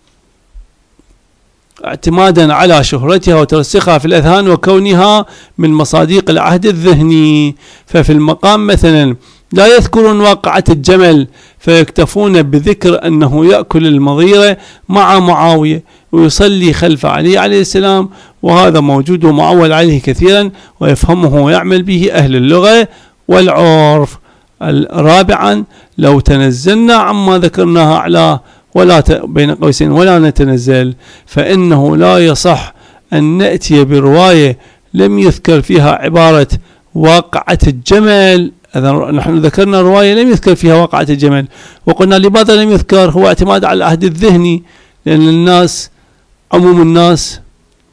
وكونها من مصادق العهد الذهني. ففي المقام مثلا لا يذكرون واقعة الجمل فيكتفون بذكر أنه يأكل المضيرة مع معاوية ويصلي خلف علي عليه السلام، وهذا موجود ومعول عليه كثيرا ويفهمه ويعمل به أهل اللغة والعرف. رابعا لو تنزلنا عما ذكرناها أعلاه ولا بين قوسين ولا نتنزل، فإنه لا يصح أن نأتي برواية لم يذكر فيها عبارة واقعة الجمل. نحن ذكرنا رواية لم يذكر فيها واقعة الجمل، وقلنا لماذا لم يذكر؟ هو اعتماد على العهد الذهني، لأن عموم الناس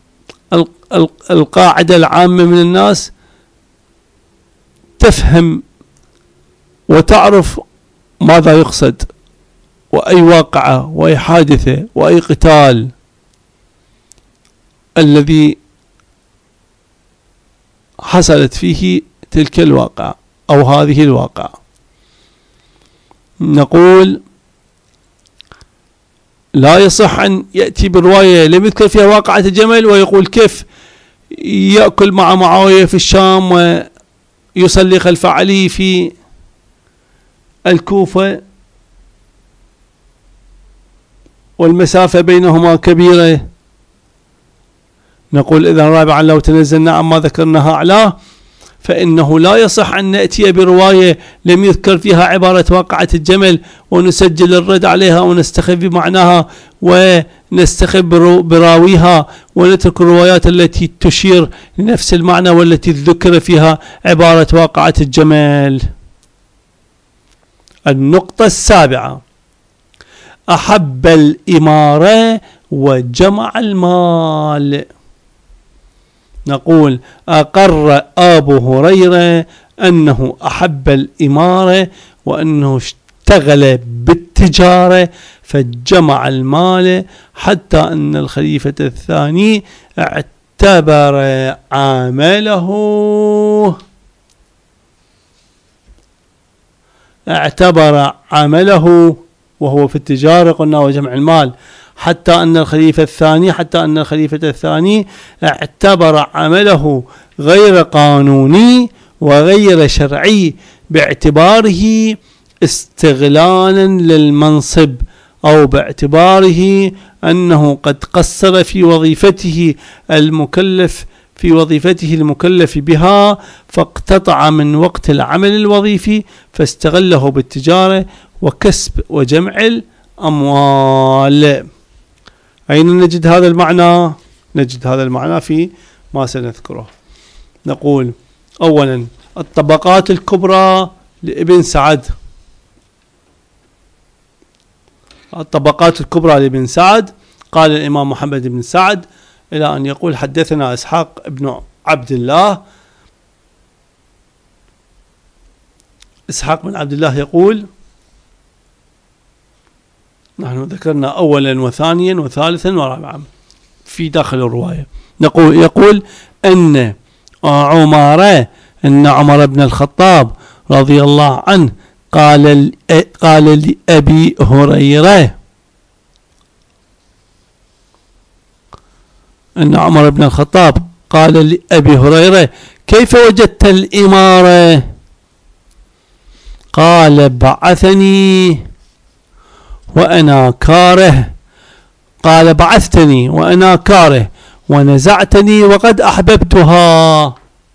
القاعدة العامة من الناس تفهم وتعرف ماذا يقصد وأي واقعة وأي حادثة وأي قتال الذي حصلت فيه تلك الواقعة أو هذه الواقعة. نقول لا يصح أن يأتي برواية لم يذكر فيها واقعة الجمل ويقول كيف يأكل مع معاوية في الشام ويصلي خلف علي في الكوفة والمسافة بينهما كبيرة. نقول إذا رابعا لو تنزلنا عما ذكرناها أعلاه فإنه لا يصح أن نأتي برواية لم يذكر فيها عبارة واقعة الجمل ونسجل الرد عليها ونستخف بمعناها ونستخف براويها ونترك الروايات التي تشير لنفس المعنى والتي ذكر فيها عبارة واقعة الجمل. النقطة السابعة: أحب الإمارة وجمع المال. نقول أقر أبو هريرة أنه أحب الإمارة وأنه اشتغل بالتجارة فجمع المال حتى أن الخليفة الثاني اعتبر عمله وهو في التجارة قلنا وجمع المال حتى أن الخليفة الثاني اعتبر عمله غير قانوني وغير شرعي باعتباره استغلالا للمنصب أو باعتباره أنه قد قصر في وظيفته المكلف بها فاقتطع من وقت العمل الوظيفي فاستغله بالتجارة وكسب وجمع الأموال. أين نجد هذا المعنى؟ نجد هذا المعنى في ما سنذكره. نقول أولا الطبقات الكبرى لابن سعد. قال الإمام محمد بن سعد إلى أن يقول حدثنا إسحاق بن عبد الله. إسحاق بن عبد الله يقول نحن ذكرنا أولا وثانيا وثالثا ورابعا في داخل الرواية. يقول أن عمر بن الخطاب رضي الله عنه قال لأبي هريرة أن عمر بن الخطاب قال لأبي هريرة كيف وجدت الإمارة؟ قال بعثتني وأنا كاره ونزعتني وقد أحببتها.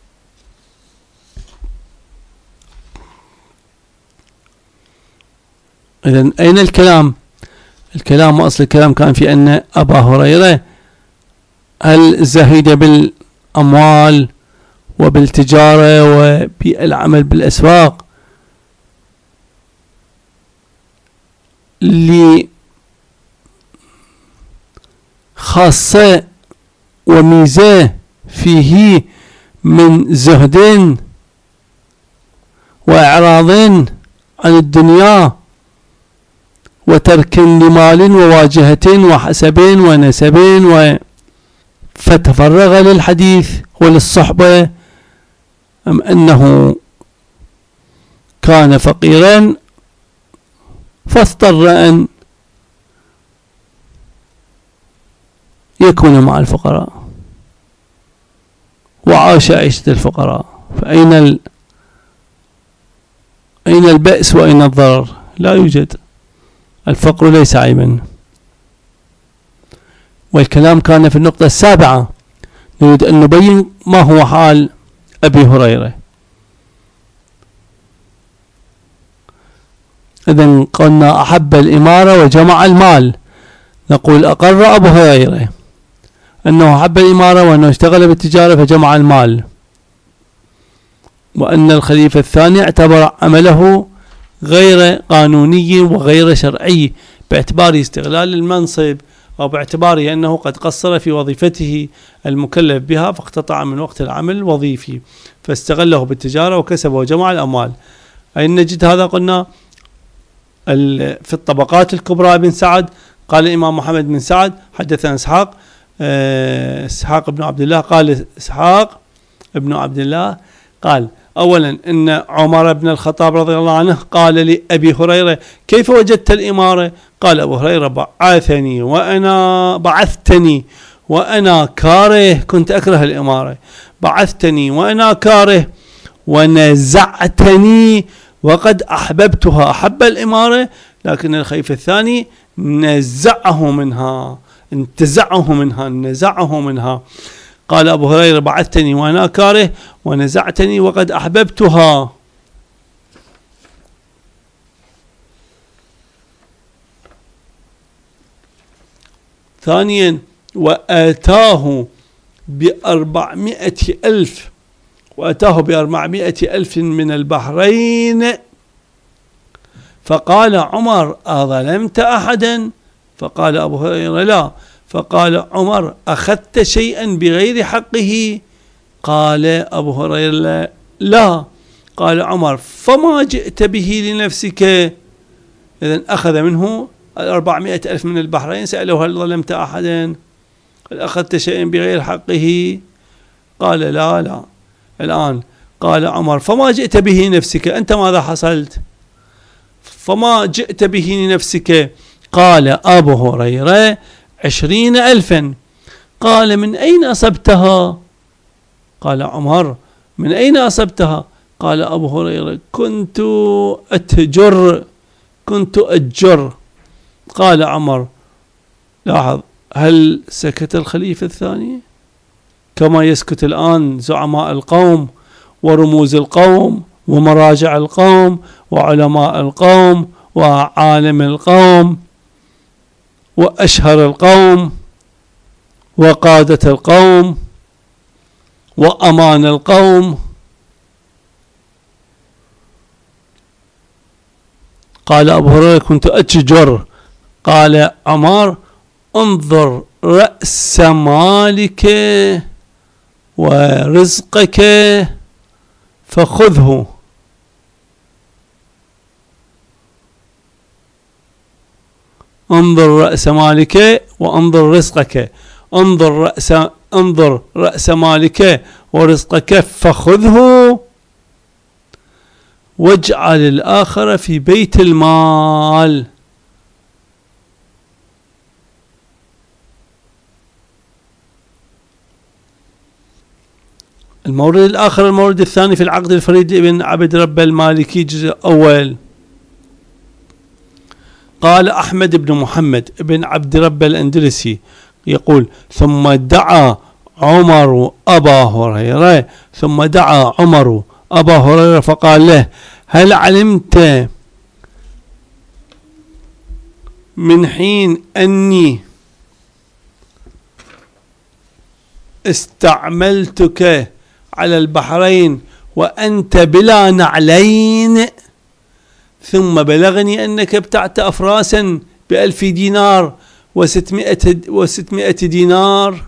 إذن أين الكلام؟ وأصل الكلام كان في أن أبا هريرة هل زهد بالأموال وبالتجارة وبالعمل بالأسواق لخاصة وميزة فيه من زهد وإعراض عن الدنيا وترك لمال وواجهة وحسب ونسب فتفرغ للحديث وللصحبة أم أنه كان فقيرا فاضطر أن يكون مع الفقراء وعاش عيشة الفقراء. فأين البأس وأين الضرر؟ لا يوجد. الفقر ليس عيبا. والكلام كان في النقطة السابعة، نريد أن نبين ما هو حال أبي هريرة. إذن قلنا أحب الإمارة وجمع المال. نقول أقر أبو هريرة أنه أحب الإمارة وأنه اشتغل بالتجارة فجمع المال، وأن الخليفة الثاني اعتبر عمله غير قانوني وغير شرعي باعتباره استغلال المنصب أو باعتباره أنه قد قصر في وظيفته المكلف بها فاقتطع من وقت العمل الوظيفي فاستغله بالتجارة وكسب وجمع الأموال. أين نجد هذا؟ قلنا في الطبقات الكبرى بن سعد. قال الإمام محمد بن سعد حدثنا إسحاق بن عبد الله. قال إسحاق بن عبد الله قال أولا إن عمر بن الخطاب رضي الله عنه قال لأبي هريرة كيف وجدت الإمارة؟ قال أبو هريرة بعثتني وأنا كاره، كنت أكره الإمارة، بعثتني وأنا كاره، ونزعتني وقد أحببتها، أحب الإمارة لكن الخليفة الثاني نزعه منها، انتزعه منها، نزعه منها. قال أبو هريرة بعثتني وأنا كاره ونزعتني وقد أحببتها. ثانيا وآتاه ب400,000 من البحرين، فقال عمر أظلمت أحدا؟ فقال أبو هريرة لا. فقال عمر أخذت شيئا بغير حقه؟ قال أبو هريرة لا. قال عمر فما جئت به لنفسك؟ إذن أخذ منه 400,000 من البحرين، سأله هل ظلمت أحدا؟ هل أخذت شيئا بغير حقه؟ قال لا. الآن قال عمر فما جئت به لنفسك، أنت ماذا حصلت؟ فما جئت به لنفسك؟ قال أبو هريرة 20,000. قال من أين أصبتها؟ قال عمر من أين أصبتها؟ قال أبو هريرة كنت أتجر. قال عمر لاحظ، هل سكت الخليفة الثاني كما يسكت الآن زعماء القوم ورموز القوم ومراجع القوم وعلماء القوم وعالم القوم وأشهر القوم وقادة القوم وأمان القوم؟ قال أبو هريرة كنت أتجر. قال عمر انظر رأس مالك ورزقك فخذه. انظر رأس مالك وانظر رزقك، انظر رأس مالك ورزقك فخذه واجعل الآخر في بيت المال. المورد الآخر، المورد الثاني في العقد الفريد لابن عبد رب المالكي جزء أول. قال أحمد بن محمد بن عبد رب الأندلسي يقول ثم دعا عمر أبا هريرة فقال له هل علمت من حين أني استعملتك على البحرين وأنت بلا نعلين، ثم بلغني أنك ابتعت أفراسا ب1000 دينار و600 دينار.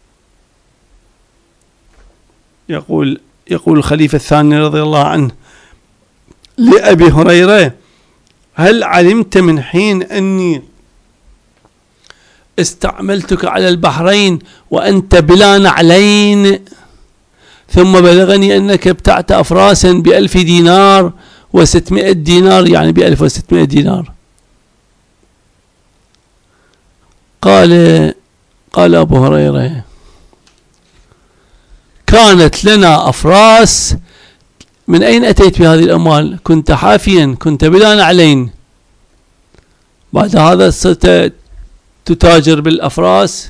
يقول الخليفة الثاني رضي الله عنه لأبي هريرة هل علمت من حين أني استعملتك على البحرين وأنت بلا نعلين، ثم بلغني أنك ابتعت أفراسا ب1000 دينار و600 دينار، يعني ب1600 دينار. قال أبو هريرة كانت لنا أفراس. من أين أتيت بهذه الأموال؟ كنت حافيا، كنت بلا نعلين. بعد هذا تتاجر بالأفراس،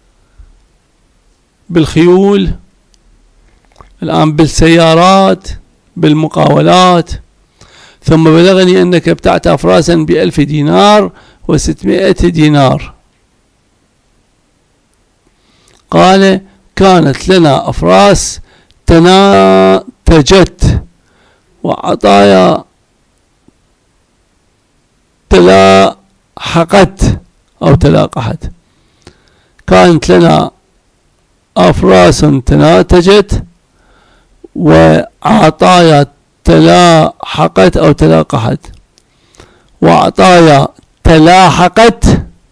بالخيول، الآن بالسيارات، بالمقاولات. ثم بلغني أنك ابتعت أفراسا ب1000 دينار و600 دينار. قال كانت لنا أفراس تناتجت وعطايا تلاحقت أو تلاقحت. كانت لنا أفراس تناتجت وعطايا تلاحقت أو تلاقحت، وعطايا تلاحقت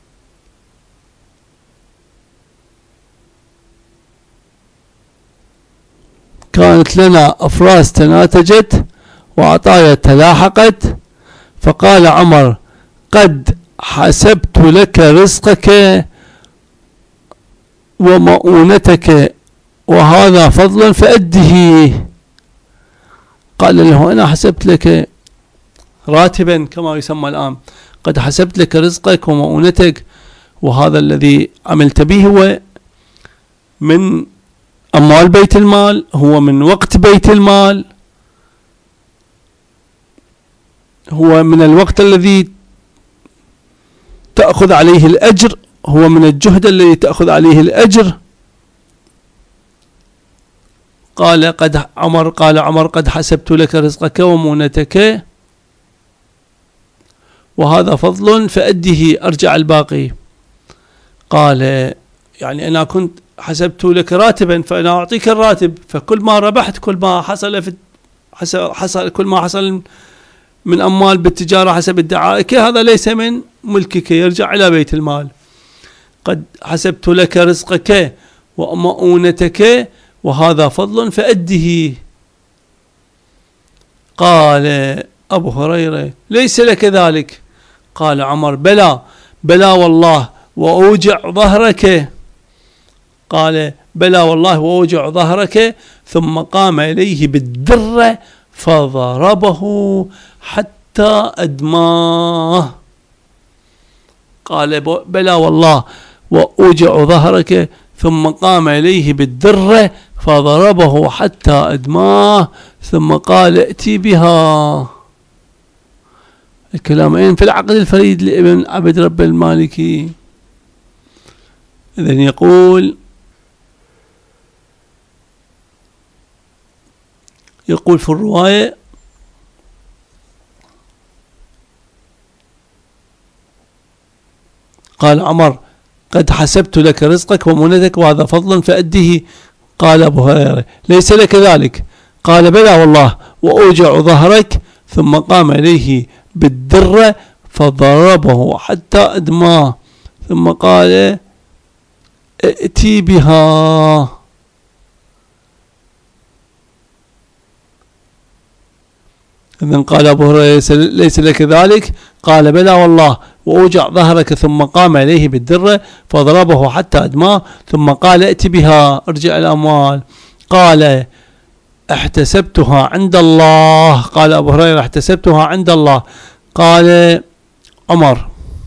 كانت لنا أفراس تناتجت وعطايا تلاحقت. فقال عمر قد حسبت لك رزقك ومؤونتك وهذا فضل فأده. قال له أنا حسبت لك راتبا كما يسمى الآن، قد حسبت لك رزقك ومؤونتك، وهذا الذي عملت به هو من أموال بيت المال، هو من وقت بيت المال، هو من الوقت الذي تأخذ عليه الأجر، هو من الجهد الذي تأخذ عليه الأجر. قال عمر قد حسبت لك رزقك ومؤونتك وهذا فضل فأده، أرجع الباقي. قال يعني أنا كنت حسبت لك راتبا فأنا أعطيك الراتب، فكل ما ربحت كل ما حصل كل ما حصل من أموال بالتجارة حسب ادعائك هذا ليس من ملكك، يرجع إلى بيت المال. قد حسبت لك رزقك ومؤونتك وهذا فضل فأده. قال أبو هريرة ليس لك ذلك. قال عمر بلى والله وأوجع ظهرك. قال بلى والله وأوجع ظهرك، ثم قام إليه بالدرة فضربه حتى أدماه. قال بلى والله وأوجع ظهرك، ثم قام إليه بالدرة فضربه حتى أدماه، ثم قال ائتي بها. الكلامين في العقد الفريد لابن عبد رب المالكي. إذن يقول في الرواية قال عمر قد حسبت لك رزقك ومؤونتك وهذا فضل فأده. قال أبو هريرة ليس لك ذلك. قال بلى والله وأوجع ظهرك، ثم قام إليه بالدرة فضربه حتى أدماه، ثم قال ائتي بها. إذن قال أبو هريرة ليس لك ذلك. قال بلى والله وأوجع ظهرك، ثم قام إليه بالدرة فضربه حتى أدماه، ثم قال ائت بها، ارجع الأموال. قال احتسبتها عند الله. قال أبو هريرة احتسبتها عند الله. قال عمر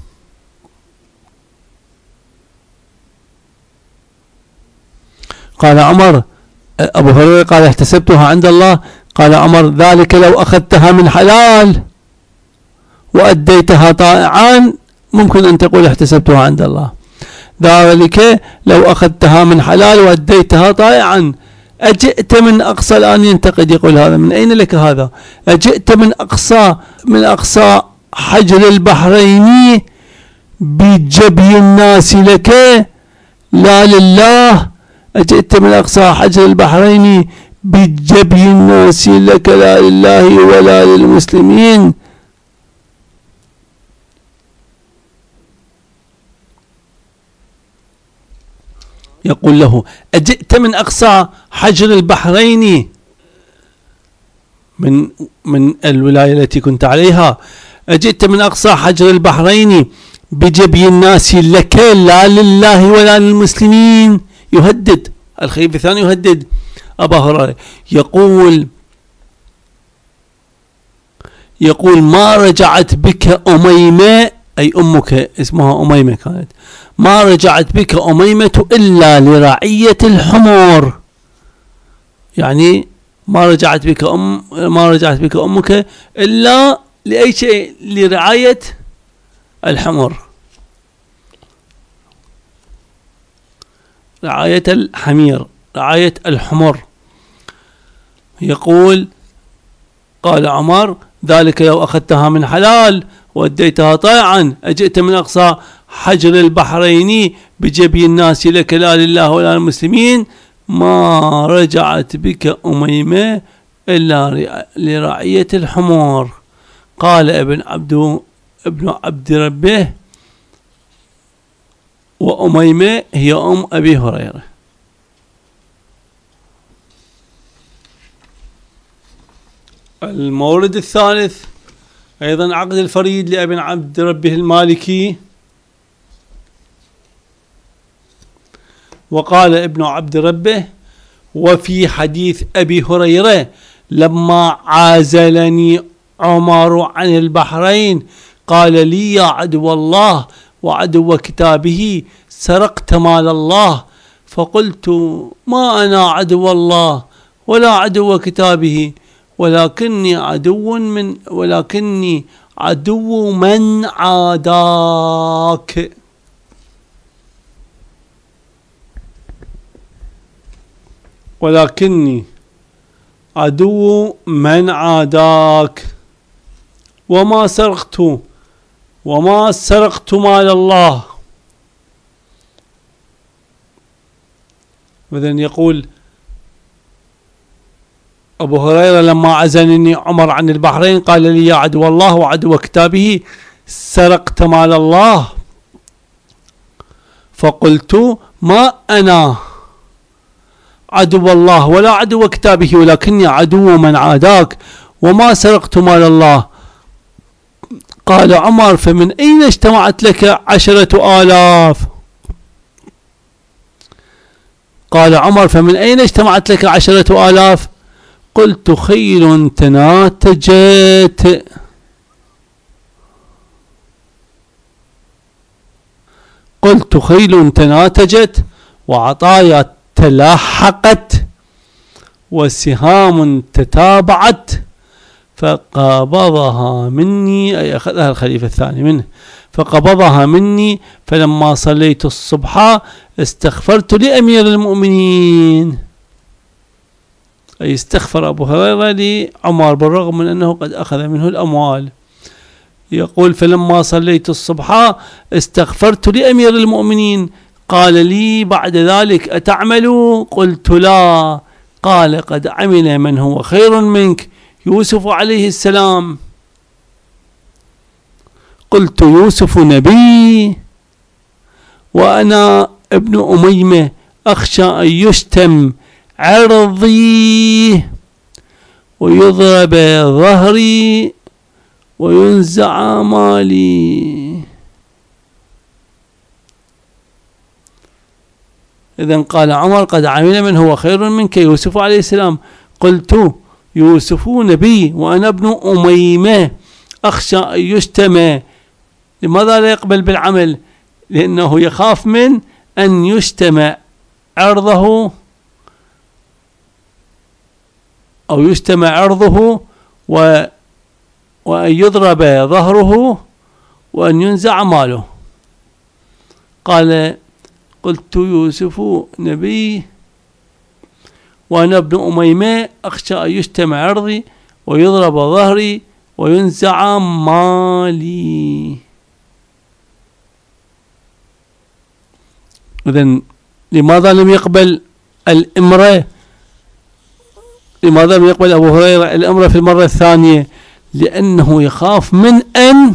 أبو هريرة قال احتسبتها عند الله. قال عمر ذلك لو أخذتها من حلال وأديتها طائعا ممكن أن تقول احتسبتها عند الله. ذلك لو أخذتها من حلال وأديتها طائعا. أجئت من أقصى، الآن ينتقد يقول هذا من أين لك هذا؟ أجئت من أقصى حجر البحرين بجبي الناس لك لا لله. أجئت من أقصى حجر البحرين بجبي الناس لك لا لله ولا للمسلمين. يقول له أجئت من أقصى حجر البحرين من الولاية التي كنت عليها، أجئت من أقصى حجر البحرين بجبي الناس لك لا لله ولا للمسلمين. يهدد الخليفة الثاني، يهدد أبا هريرة، يقول ما رجعت بك أميمة، أي أمك اسمها أميمة كانت، ما رجعت بك أميمة إلا لرعية الحمر. يعني ما رجعت بك أمك إلا لأي شيء، لرعاية الحمر، رعاية الحمير، رعاية الحمر. يقول قال عمر ذلك لو أخذتها من حلال وأديتها طائعا. أجئت من أقصى حجر البحرين بجبي الناس لك لا لله ولا للمسلمين. ما رجعت بك أميمة إلا لرعية الحمر. قال ابن عبد ربه وأميمة هي أم أبي هريرة. المورد الثالث أيضا عقد الفريد لابن عبد ربه المالكي. وقال ابن عبد ربه: وفي حديث أبي هريرة لما عازلني عمر عن البحرين قال لي: يا عدو الله وعدو كتابه، سرقت مال الله. فقلت: ما أنا عدو الله ولا عدو كتابه، ولكني عدو من عاداك. ولكني عدو من عاداك، وما سرقت مال الله. إذن يقول أبو هريرة: لما عزلني عمر عن البحرين قال لي: يا عدو الله وعدو كتابه، سرقت مال الله. فقلت: ما أنا عدو الله ولا عدو كتابه، ولكني عدو من عاداك، وما سرقت مال الله. قال عمر: فمن أين اجتمعت لك 10,000؟ قال عمر: فمن أين اجتمعت لك 10,000؟ قلت: خيل تناتجت وعطايا تلاحقت وسهام تتابعت، فقبضها مني، أي أخذها الخليفة الثاني منه، فقبضها مني. فلما صليت الصبح استغفرت لأمير المؤمنين، أي استغفر أبو هريرة لعمر بالرغم من أنه قد أخذ منه الأموال. يقول: فلما صليت الصبح استغفرت لأمير المؤمنين، قال لي بعد ذلك: أتعمل؟ قلت: لا. قال: قد عمل من هو خير منك، يوسف عليه السلام. قلت: يوسف نبي وأنا ابن أميمة، أخشى أن يشتم عرضي ويضرب ظهري وينزع مالي. إذن قال عمر: قد عمل من هو خير منك، يوسف عليه السلام. قلت: يوسف نبي وأنا ابن أميمة، أخشى أن يشتم. لماذا لا يقبل بالعمل؟ لأنه يخاف من أن يشتم عرضه أو يشتم عرضه وأن يضرب ظهره وأن ينزع ماله. قال: قلت: يوسف نبي وأنا ابن أميمة، أخشى أن يشتم عرضي ويضرب ظهري وينزع مالي. إذن لماذا لم يقبل الإمرة؟ لماذا لم يقبل أبو هريرة الأمر في المرة الثانية؟ لأنه يخاف من أن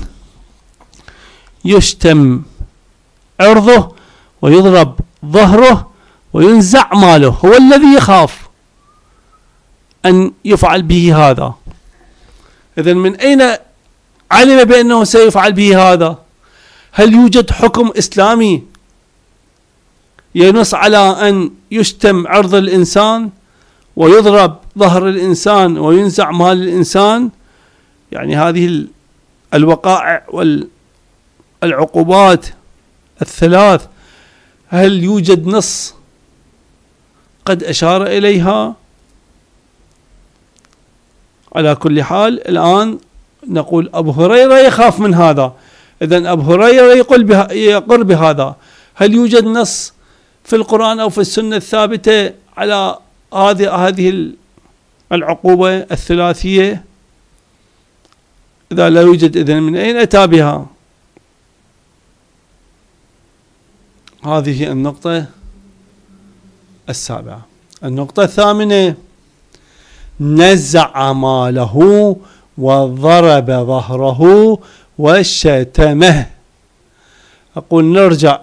يشتم عرضه ويضرب ظهره وينزع ماله، هو الذي يخاف أن يفعل به هذا. إذن من أين علم بأنه سيفعل به هذا؟ هل يوجد حكم إسلامي ينص على أن يشتم عرض الإنسان ويضرب ظهر الإنسان وينزع مال الإنسان؟ يعني هذه الوقائع والعقوبات الثلاث، هل يوجد نص قد أشار إليها؟ على كل حال الآن نقول أبو هريرة يخاف من هذا، إذن أبو هريرة يقر بهذا. هل يوجد نص في القرآن أو في السنة الثابتة على هذه العقوبة الثلاثية؟ إذا لا يوجد، إذن من أين أتى بها؟ هذه النقطة السابعة. النقطة الثامنة: نزع ماله وضرب ظهره وشتمه. أقول نرجع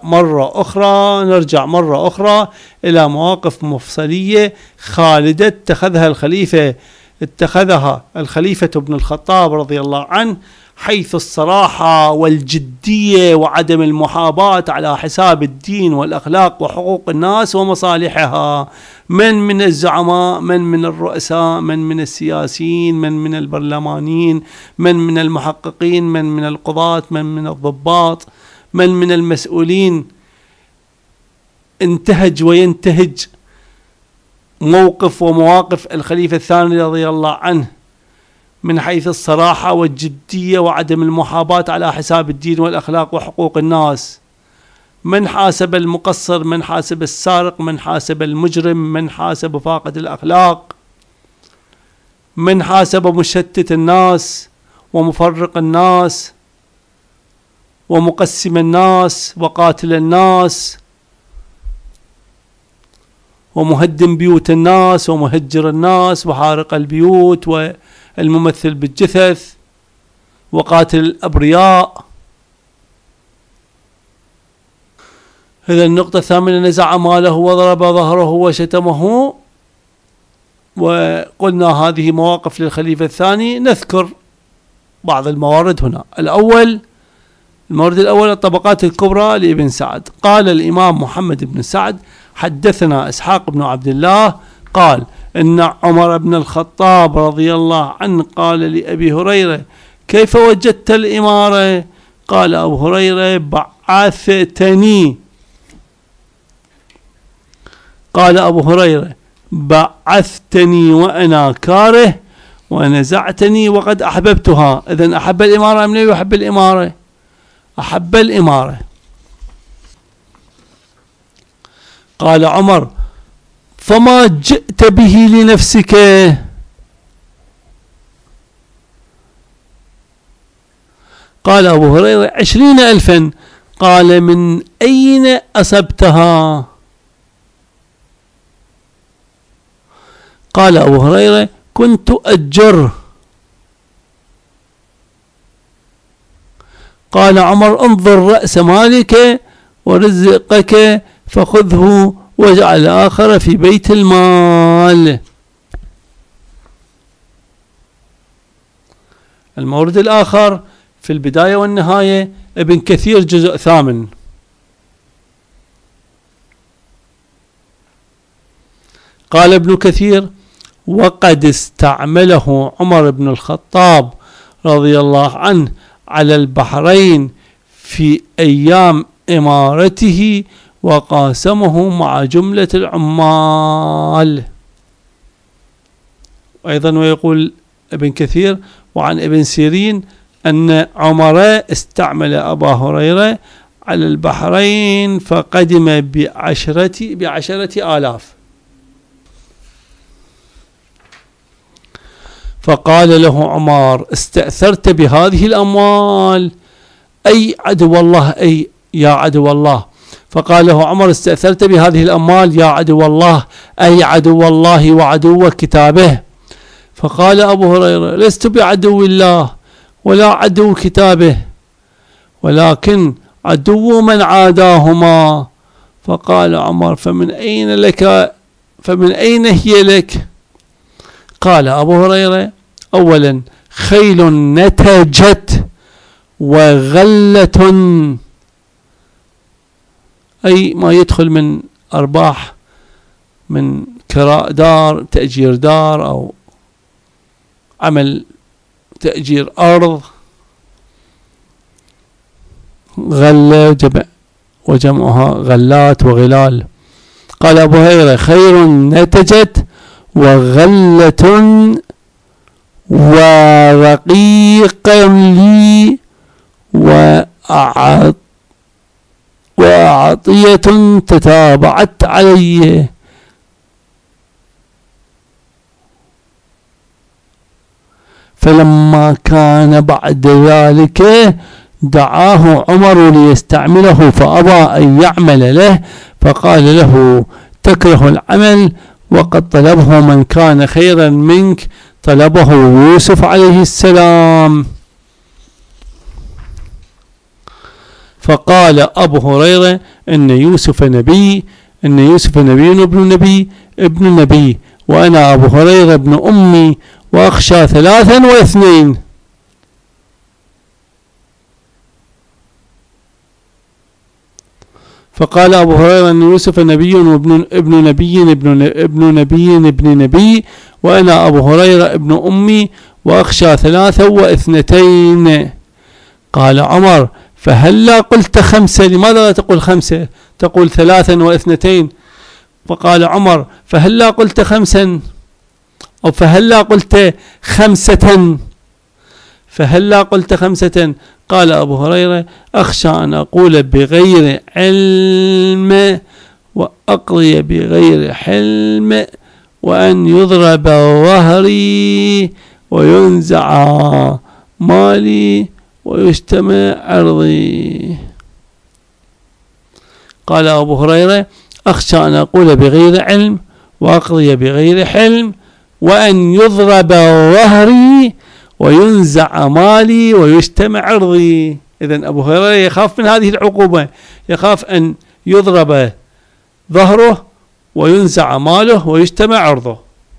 مرة أخرى إلى مواقف مفصلية خالدة اتخذها الخليفة ابن الخطاب رضي الله عنه حيث الصراحة والجدية وعدم المحاباة على حساب الدين والأخلاق وحقوق الناس ومصالحها، من الزعماء، من الرؤساء، من السياسيين، من البرلمانيين، من المحققين، من القضاة، من الضباط، من المسؤولين. انتهج وينتهج موقف ومواقف الخليفة الثاني رضي الله عنه من حيث الصراحة والجدية وعدم المحاباة على حساب الدين والأخلاق وحقوق الناس. من حاسب المقصر، من حاسب السارق، من حاسب المجرم، من حاسب فاقد الأخلاق، من حاسب مشتت الناس ومفرق الناس ومقسم الناس وقاتل الناس ومهدم بيوت الناس ومهجر الناس وحارق البيوت والممثل بالجثث وقاتل الأبرياء. إذا النقطة الثامنة: نزع ماله وضرب ظهره وشتمه. وقلنا هذه مواقف للخليفة الثاني. نذكر بعض الموارد هنا. المورد الأول: الطبقات الكبرى لابن سعد. قال الإمام محمد بن سعد: حدثنا إسحاق بن عبد الله قال إن عمر بن الخطاب رضي الله عنه قال لأبي هريرة: كيف وجدت الإمارة؟ قال أبو هريرة: بعثتني. قال أبو هريرة: بعثتني وأنا كاره ونزعتني وقد أحببتها. إذن أحب الإمارة أم لا يحب الإمارة؟ أحب الإمارة. قال عمر: فما جئت به لنفسك؟ قال أبو هريرة: 20,000. قال: من أين أصبتها؟ قال أبو هريرة: كنت أجر. قال عمر: انظر رأس مالك ورزقك فخذه واجعل آخر في بيت المال. المورد الآخر في البداية والنهاية، ابن كثير جزء 8. قال ابن كثير: وقد استعمله عمر بن الخطاب رضي الله عنه على البحرين في أيام إمارته وقاسمه مع جملة العمال. أيضا ويقول ابن كثير: وعن ابن سيرين أن عمر استعمل أبا هريرة على البحرين فقدم بعشرة آلاف، فقال له عمر: استأثرت بهذه الأموال أي عدو الله، أي يا عدو الله. فقال له عمر: استأثرت بهذه الأموال يا عدو الله، أي عدو الله وعدو كتابه. فقال أبو هريرة: لست بعدو الله ولا عدو كتابه، ولكن عدو من عاداهما. فقال عمر: فمن أين هي لك؟ قال أبو هريرة: أولا خيل نتجت وغلة، أي ما يدخل من أرباح من كراء دار، تأجير دار، أو عمل تأجير أرض. غلة وجمعها غلات وغلال. قال أبو هريرة: خير نتجت وغلة ورقيق لي وعطية تتابعت علي. فلما كان بعد ذلك دعاه عمر ليستعمله فأبى أن يعمل له، فقال له: تكره العمل وقد طلبه من كان خيرا منك، طلبه يوسف عليه السلام. فقال أبو هريرة: إن يوسف نبي ابن نبي، وأنا أبو هريرة ابن أمي، وأخشى 3 و2. فقال أبو هريرة أن يوسف نبي ابن نبي ابن نبي، وأنا أبو هريرة ابن أمي، وأخشى 2 قال عمر: فهلا قلت 5؟ لماذا لا تقول 5؟ تقول 3 و2. فقال عمر: فهلا قلت 5 أو فهلا قلت 5؟ فهلا قلت 5. قال أبو هريرة: أخشى أن أقول بغير علم وأقضي بغير حلم، وأن يضرب ظهري وينزع مالي ويجتمع عرضي. قال أبو هريرة: أخشى أن أقول بغير علم وأقضي بغير حلم، وأن يضرب ظهري وينزع مالي ويجتمع عرضي. إذن أبو هريرة يخاف من هذه العقوبة، يخاف أن يضرب ظهره وينزع ماله ويجتمع عرضه.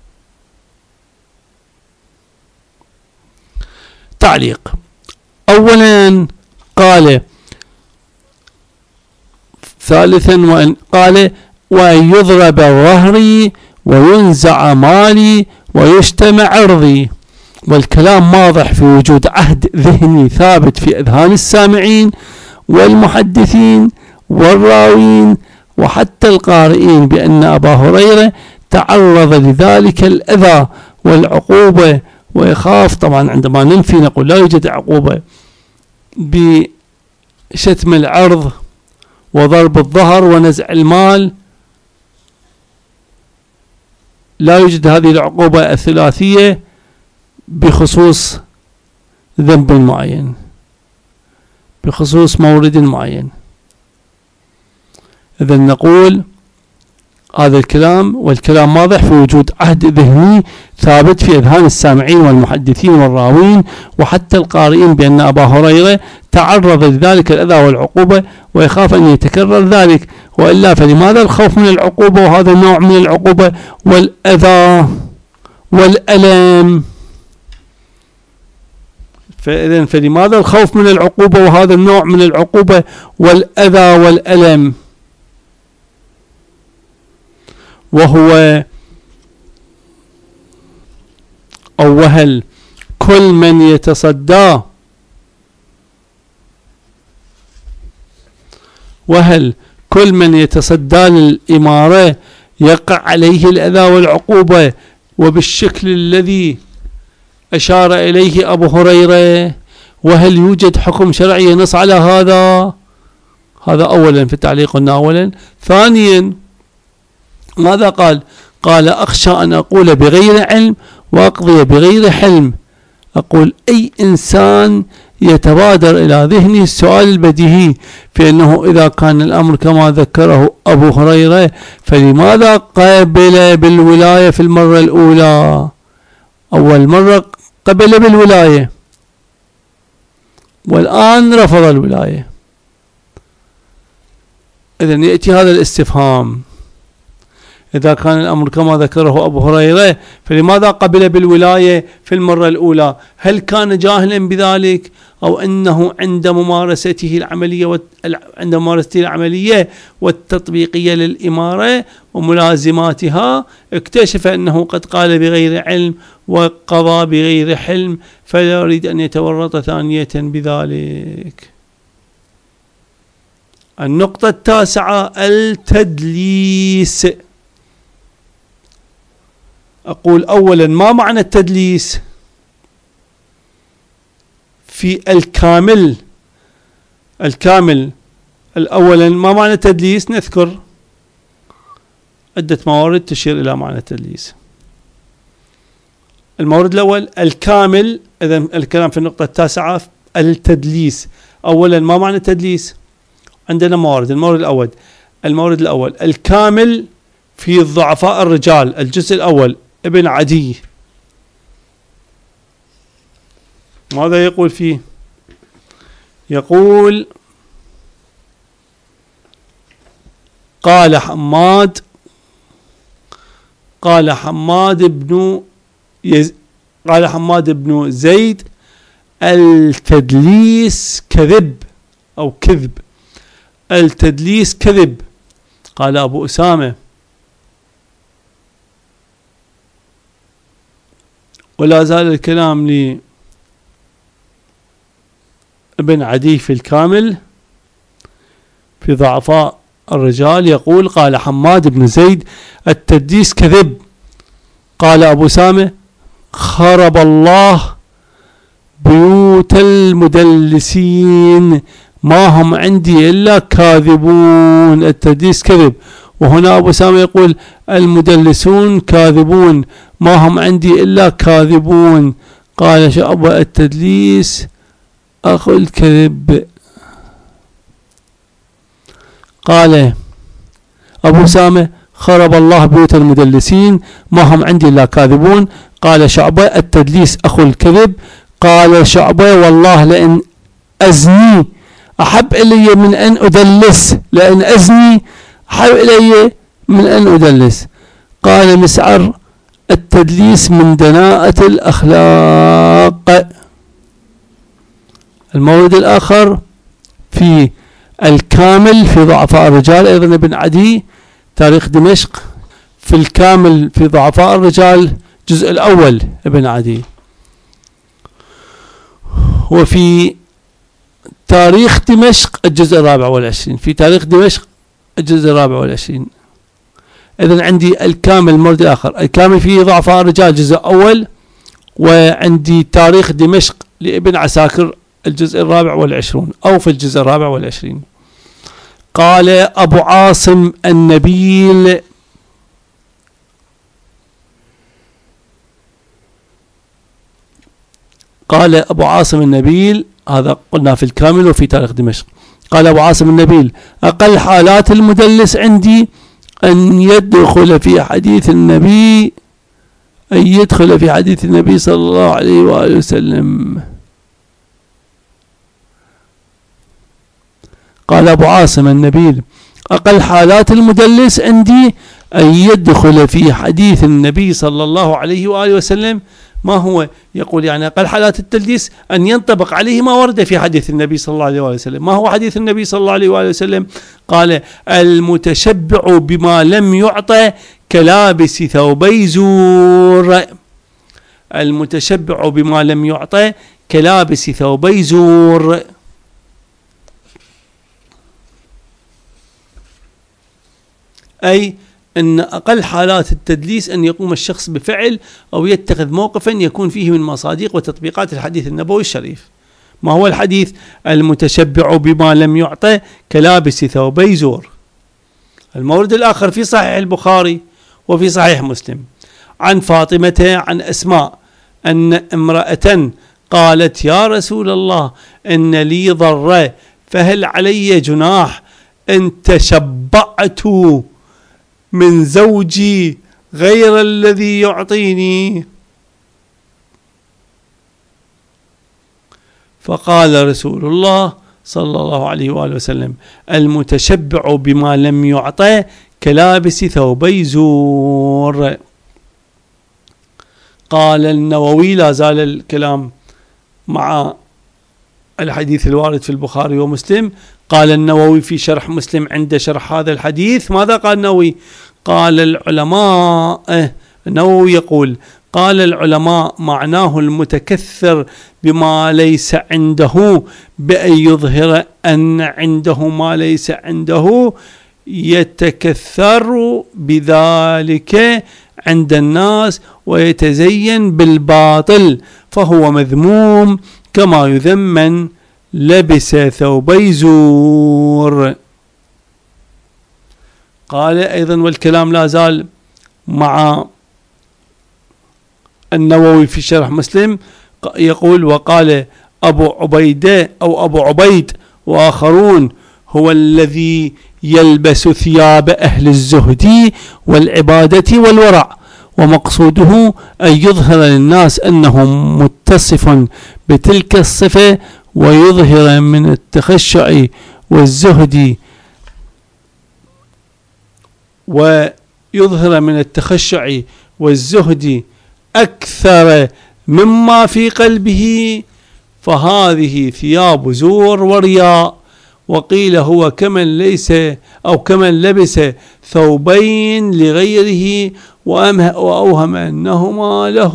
تعليق: أولا قال ثالثا قال: وأن يضرب ظهري وينزع مالي ويجتمع عرضي. والكلام واضح في وجود عهد ذهني ثابت في أذهان السامعين والمحدثين والراوين وحتى القارئين بأن أبا هريرة تعرض لذلك الأذى والعقوبة، ويخاف. طبعا عندما ننفي نقول لا يوجد عقوبة بشتم العرض وضرب الظهر ونزع المال، لا يوجد هذه العقوبة الثلاثية بخصوص ذنب معين، بخصوص مورد معين. إذن نقول هذا الكلام، والكلام واضح في وجود عهد ذهني ثابت في أذهان السامعين والمحدثين والراوين وحتى القارئين بأن أبا هريرة تعرض لذلك الأذى والعقوبة، ويخاف أن يتكرر ذلك، وإلا فلماذا الخوف من العقوبة وهذا النوع من العقوبة والأذى والألم؟ فلماذا الخوف من العقوبة وهذا النوع من العقوبة والأذى والألم؟ وهو أو وهل كل من يتصدى للإمارة يقع عليه الأذى والعقوبة وبالشكل الذي أشار إليه أبو هريرة؟ وهل يوجد حكم شرعي ينص على هذا؟ هذا أولا في التعليق قلنا أولا. ثانيا ماذا قال؟ قال: أخشى أن أقول بغير علم وأقضي بغير حلم. أقول أي إنسان يتبادر إلى ذهنه السؤال البديهي في أنه إذا كان الأمر كما ذكره أبو هريرة فلماذا قبل بالولاية في المرة الأولى؟ أول مرة قبل بالولاية والآن رفض الولاية. إذن يأتي هذا الاستفهام: إذا كان الأمر كما ذكره أبو هريرة فلماذا قبل بالولاية في المرة الأولى؟ هل كان جاهلا بذلك، أو أنه عند ممارسته العملية والتطبيقية للإمارة وملازماتها اكتشف أنه قد قال بغير علم وقضى بغير حلم، فلا يريد أن يتورط ثانية بذلك. النقطة التاسعة: التدليس. أقول أولا: ما معنى التدليس في الكامل؟ أولا ما معنى التدليس؟ نذكر عدة موارد تشير إلى معنى التدليس. المورد الأول الكامل. إذا الكلام في النقطة التاسعة التدليس. أولا ما معنى التدليس؟ عندنا موارد. المورد الأول الكامل في الضعفاء الرجال. الجزء الأول ابن عدي، ماذا يقول فيه؟ يقول: قال حماد بن زيد: التدليس كذب أو كذب. التدليس كذب. قال أبو أسامة: ولا زال الكلام لابن عدي في الكامل في ضعفاء الرجال، يقول: قال حماد بن زيد: التدليس كذب. قال أبو أسامة: خرب الله بيوت المدلسين، ما هم عندي إلا كاذبون. التدليس كذب. وهنا أبو أسامة يقول: المدلسون كاذبون، ما هم عندي إلا كاذبون. قال شعبة: التدليس أخو الكذب. قال أبو أسامة: خرب الله بيوت المدلسين، ما هم عندي إلا كاذبون. قال شعبة: التدليس أخو الكذب. قال شعبة: والله لأن أزني أحب إلي من أن أدلس، لأن أزني أحب إلي من أن أدلس. قال مسعر: التدليس من دناءة الأخلاق. المورد الآخر في الكامل في ضعفاء الرجال، أيضا ابن عدي، تاريخ دمشق في الكامل في ضعفاء الرجال، الجزء الأول ابن عدي. وفي تاريخ دمشق الجزء 24، في تاريخ دمشق الجزء 24. إذن عندي الكامل المورد الآخر، الكامل في ضعفاء الرجال الجزء الأول، وعندي تاريخ دمشق لابن عساكر الجزء 24 أو في الجزء 24. قال أبو عاصم النبيل: قال أبو عاصم النبيل، هذا قلنا في الكامل وفي تاريخ دمشق. قال أبو عاصم النبيل: أقل حالات المدلس عندي أن يدخل في حديث النبي، أن يدخل في حديث النبي صلى الله عليه وآله وسلم. قال أبو عاصم النبيل: أقل حالات المدلس عندي أن يدخل في حديث النبي صلى الله عليه وآله وسلم. ما هو؟ يقول يعني أقل حالات التدليس أن ينطبق عليه ما ورد في حديث النبي صلى الله عليه وآله وسلم. ما هو حديث النبي صلى الله عليه وآله وسلم؟ قال: المتشبع بما لم يعطى كلابس ثوبي زور. المتشبع بما لم يعطى كلابس ثوبي زور. أي أن أقل حالات التدليس أن يقوم الشخص بفعل أو يتخذ موقفا يكون فيه من مصادق وتطبيقات الحديث النبوي الشريف. ما هو الحديث؟ المتشبع بما لم يعطى كلابس ثوبي زور. المورد الآخر في صحيح البخاري وفي صحيح مسلم عن فاطمة عن أسماء أن امرأة قالت: يا رسول الله، إن لي ضرة، فهل علي جناح إن تشبعت من زوجي غير الذي يعطيني؟ فقال رسول الله صلى الله عليه وآله وسلم: المتشبع بما لم يعطى كلابس ثوبي زور. قال النووي، لا زال الكلام مع الحديث الوارد في البخاري ومسلم. قال النووي في شرح مسلم عند شرح هذا الحديث، ماذا قال النووي؟ قال العلماء، النووي يقول: قال العلماء معناه المتكثر بما ليس عنده، بأن يظهر أن عنده ما ليس عنده، يتكثر بذلك عند الناس ويتزين بالباطل، فهو مذموم كما يذم من لبس ثوبي زور. قال أيضا، والكلام لا زال مع النووي في شرح مسلم، يقول: وقال أبو عبيدة أو أبو عبيد وآخرون: هو الذي يلبس ثياب أهل الزهد والعبادة والورع، ومقصوده أن يظهر للناس أنه متصف بتلك الصفة، ويظهر من التخشع والزهد أكثر مما في قلبه، فهذه ثياب زور ورياء، وقيل هو كمن ليس أو كمن لبس ثوبين لغيره وأوهم أنهما له.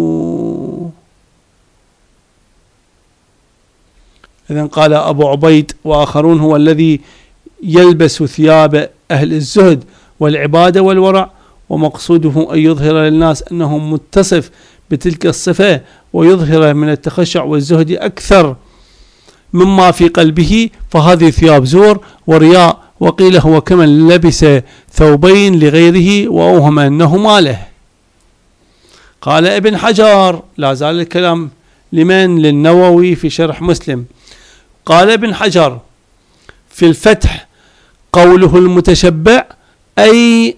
إذن قال أبو عبيد وآخرون هو الذي يلبس ثياب أهل الزهد والعبادة والورع، ومقصوده أن يظهر للناس أنه متصف بتلك الصفة ويظهر من التخشع والزهد أكثر مما في قلبه، فهذه ثياب زور ورياء. وقيل هو كمن لبس ثوبين لغيره وأوهم أنهما له. قال ابن حجر، لا زال الكلام لمن؟ للنووي في شرح مسلم. قال ابن حجر في الفتح: قوله المتشبع أي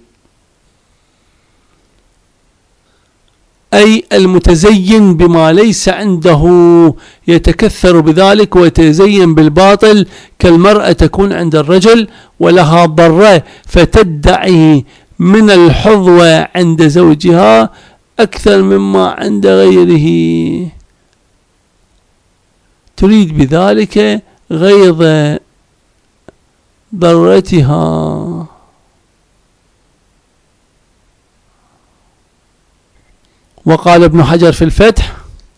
المتزين بما ليس عنده، يتكثر بذلك ويتزين بالباطل، كالمرأة تكون عند الرجل ولها ضرة فتدعي من الحظوة عند زوجها أكثر مما عند غيره، تريد بذلك غيظ ضرتها. وقال ابن حجر في الفتح: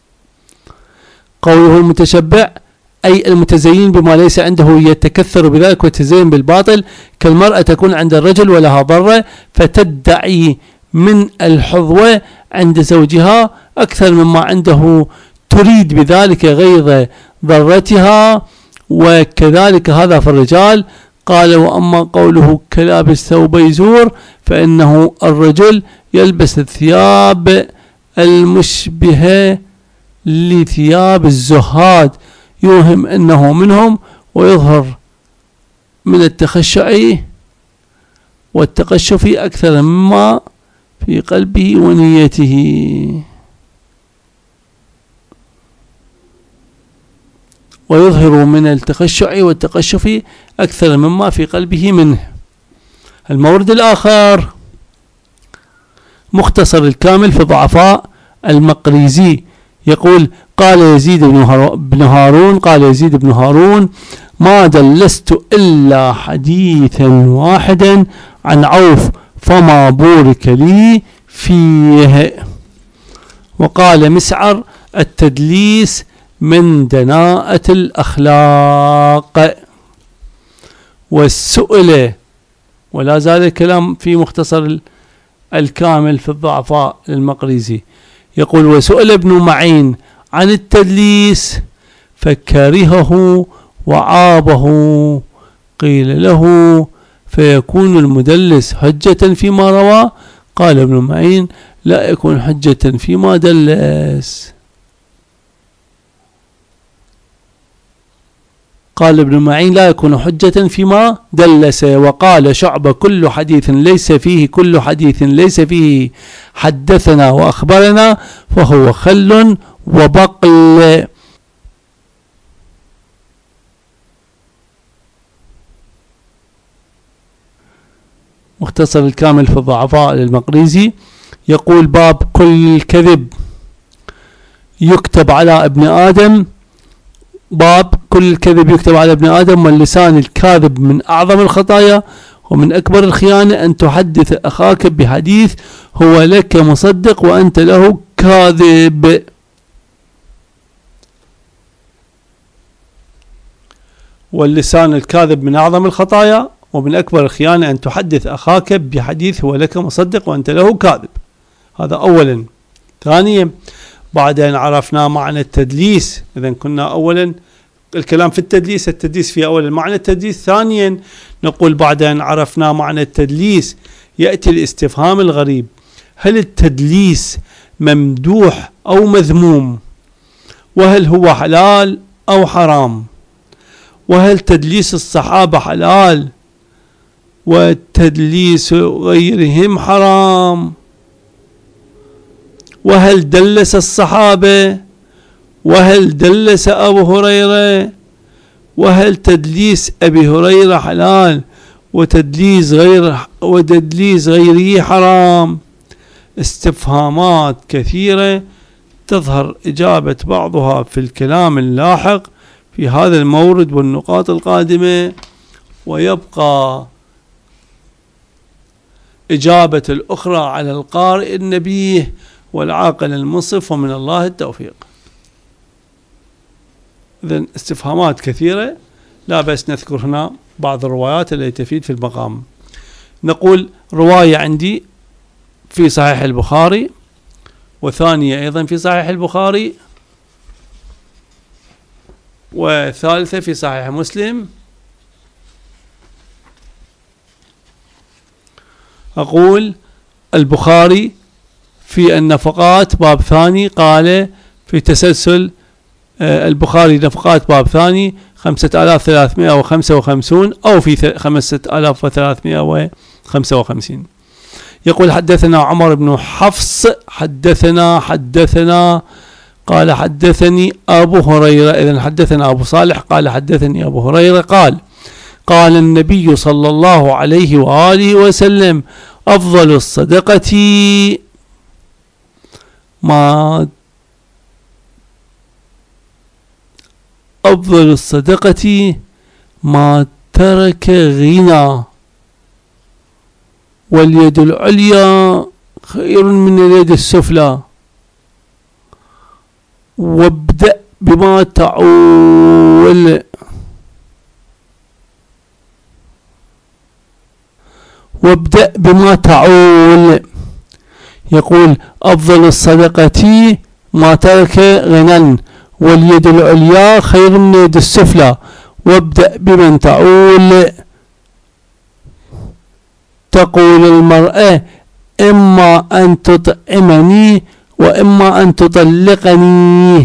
قوله المتشبع أي المتزين بما ليس عنده، يتكثر بذلك ويتزين بالباطل، كالمرأة تكون عند الرجل ولها ضرة فتدعي من الحظوة عند زوجها أكثر مما عنده، تريد بذلك غيظ ضرتها. وكذلك هذا في الرجال. قال: وأما قوله كلابس ثوبي زور، فإنه الرجل يلبس الثياب المشبهة لثياب الزهاد، يوهم أنه منهم ويظهر من التخشع والتقشف أكثر مما في قلبه ونيته، ويظهر من التخشع والتقشف أكثر مما في قلبه منه. المورد الآخر مختصر الكامل في ضعفاء المقريزي، يقول: قال يزيد بن هارون قال يزيد بن هارون: ما دلست إلا حديثا واحدا عن عوف فما بورك لي فيه. وقال مسعر: التدليس من دناءة الأخلاق. والسؤل، ولا زال الكلام في مختصر الكامل في الضعفاء للمقريزي، يقول: وسئل ابن معين عن التدليس فكرهه وعابه، قيل له: فيكون المدلس حجة فيما روى؟ قال ابن معين: لا يكون حجة فيما دلس. قال ابن معين: لا يكون حجة فيما دلس. وقال شعبة: كل حديث ليس فيه حدثنا وأخبرنا فهو خل وبقل. مختصر الكامل في الضعفاء للمقريزي يقول: باب كل كذب يكتب على ابن آدم. باب كل كذب يكتب على ابن آدم، واللسان الكاذب من أعظم الخطايا ومن أكبر الخيانة أن تحدث أخاك بحديث هو لك مصدق وأنت له كاذب. واللسان الكاذب من أعظم الخطايا ومن أكبر الخيانة أن تحدث أخاك بحديث هو لك مصدق وأنت له كاذب. هذا أولا. ثانيا، بعد أن عرفنا معنى التدليس، إذن كنا أولا الكلام في التدليس في أولا معنى التدليس. ثانيا نقول بعد أن عرفنا معنى التدليس يأتي الاستفهام الغريب: هل التدليس ممدوح أو مذموم؟ وهل هو حلال أو حرام؟ وهل تدليس الصحابة حلال وتدليس غيرهم حرام؟ وهل دلس الصحابة؟ وهل دلس أبو هريرة؟ وهل تدليس أبي هريرة حلال وتدليس غيره حرام؟ استفهامات كثيرة تظهر إجابة بعضها في الكلام اللاحق في هذا المورد والنقاط القادمة، ويبقى إجابة الأخرى على القارئ النبيه والعاقل المنصف، ومن الله التوفيق. إذن استفهامات كثيرة، لا بأس نذكر هنا بعض الروايات التي تفيد في المقام. نقول رواية عندي في صحيح البخاري، وثانية أيضا في صحيح البخاري، وثالثة في صحيح مسلم. أقول البخاري في النفقات باب ثاني قال في تسلسل البخاري نفقات باب ثاني 5355 أو في 5355. يقول حدثنا عمر بن حفص حدثنا قال حدثني أبو هريرة. إذن حدثنا أبو صالح قال حدثني أبو هريرة قال النبي صلى الله عليه وآله وسلم أفضل الصدقة ما ترك غنى، واليد العليا خير من اليد السفلى، وابدأ بما تعول. يقول أفضل الصدقة ما ترك غنى، واليد العليا خير من اليد السفلى، وابدأ بمن تعول. تقول المرأة إما أن تطعمني وإما أن تطلقني،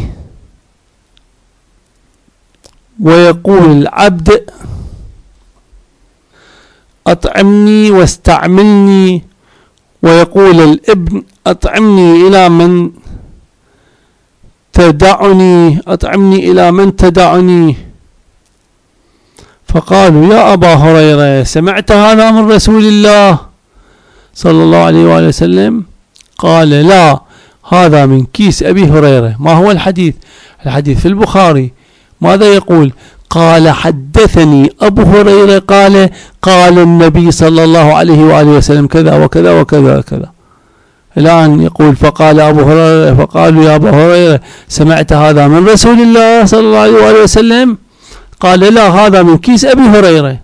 ويقول العبد أطعمني واستعملني، ويقول الابن أطعمني إلى من تدعني. فقالوا يا أبا هريرة سمعت هذا من رسول الله صلى الله عليه وآله وسلم؟ قال لا، هذا من كيس أبي هريرة. ما هو الحديث؟ الحديث في البخاري. ماذا يقول؟ قال حدثني أبو هريرة قال النبي صلى الله عليه وآله وسلم كذا وكذا وكذا وكذا. الآن يقول فقالوا يا أبو هريرة سمعت هذا من رسول الله صلى الله عليه وآله وسلم؟ قال لا، هذا من كيس أبي هريرة.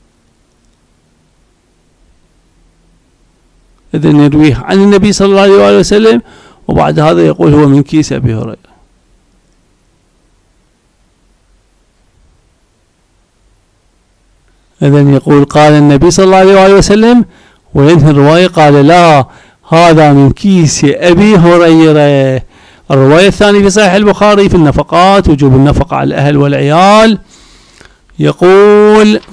إذن يرويه عن النبي صلى الله عليه وآله وسلم، وبعد هذا يقول هو من كيس أبي هريرة. إذن يقول قال النبي صلى الله عليه وآله وسلم، وينهي الرواية قال لا، هذا من كيس أبي هريرة. الرواية الثانية في صحيح البخاري في النفقات، وجوب النفقة على الأهل والعيال. يقول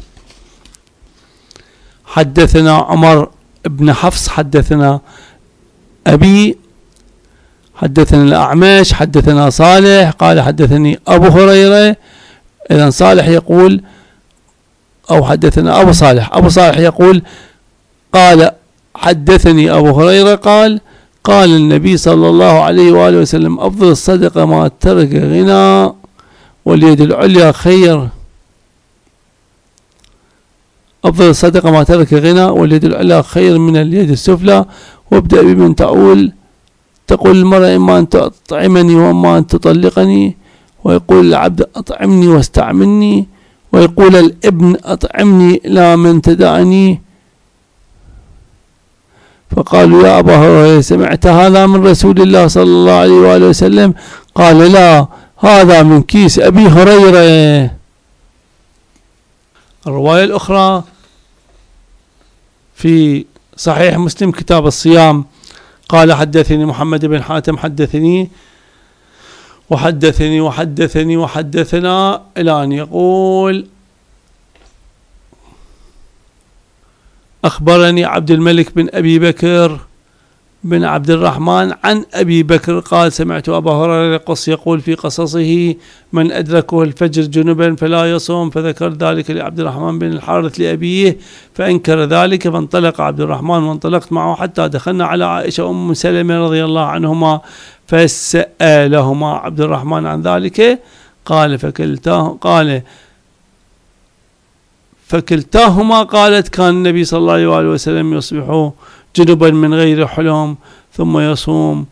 حدثنا عمر بن حفص حدثنا أبي حدثنا الأعمش حدثنا صالح قال حدثني أبو هريرة. إذن صالح يقول أو حدثنا أبو صالح يقول قال حدثني أبو هريرة قال النبي صلى الله عليه وآله وسلم أفضل الصدقة ما ترك غنى، واليد العليا خير. أفضل الصدقة ما ترك غنى، واليد العليا خير من اليد السفلى، وابدأ بمن تعول. تقول المرأة إما أن تطعمني وإما أن تطلقني، ويقول العبد أطعمني واستعملني، ويقول الابن أطعمني إلى من تدعني. فقالوا يا أبا هريرة سمعت هذا من رسول الله صلى الله عليه وآله وسلم؟ قال لا، هذا من كيس أبي هريرة. الرواية الأخرى في صحيح مسلم كتاب الصيام قال حدثني محمد بن حاتم وحدثنا إلى أن يقول أخبرني عبد الملك بن أبي بكر بن عبد الرحمن عن أبي بكر قال سمعت أبا هريرة يقص يقول في قصصه من أدركه الفجر جنبا فلا يصوم، فذكر ذلك لعبد الرحمن بن الحارث لأبيه فأنكر ذلك، فانطلق عبد الرحمن وانطلقت معه حتى دخلنا على عائشة أم سلمة رضي الله عنهما فسألهما عبد الرحمن عن ذلك. قال فكلتاهما قالت كان النبي صلى الله عليه وسلم يصبح جنبا من غير حلم ثم يصوم.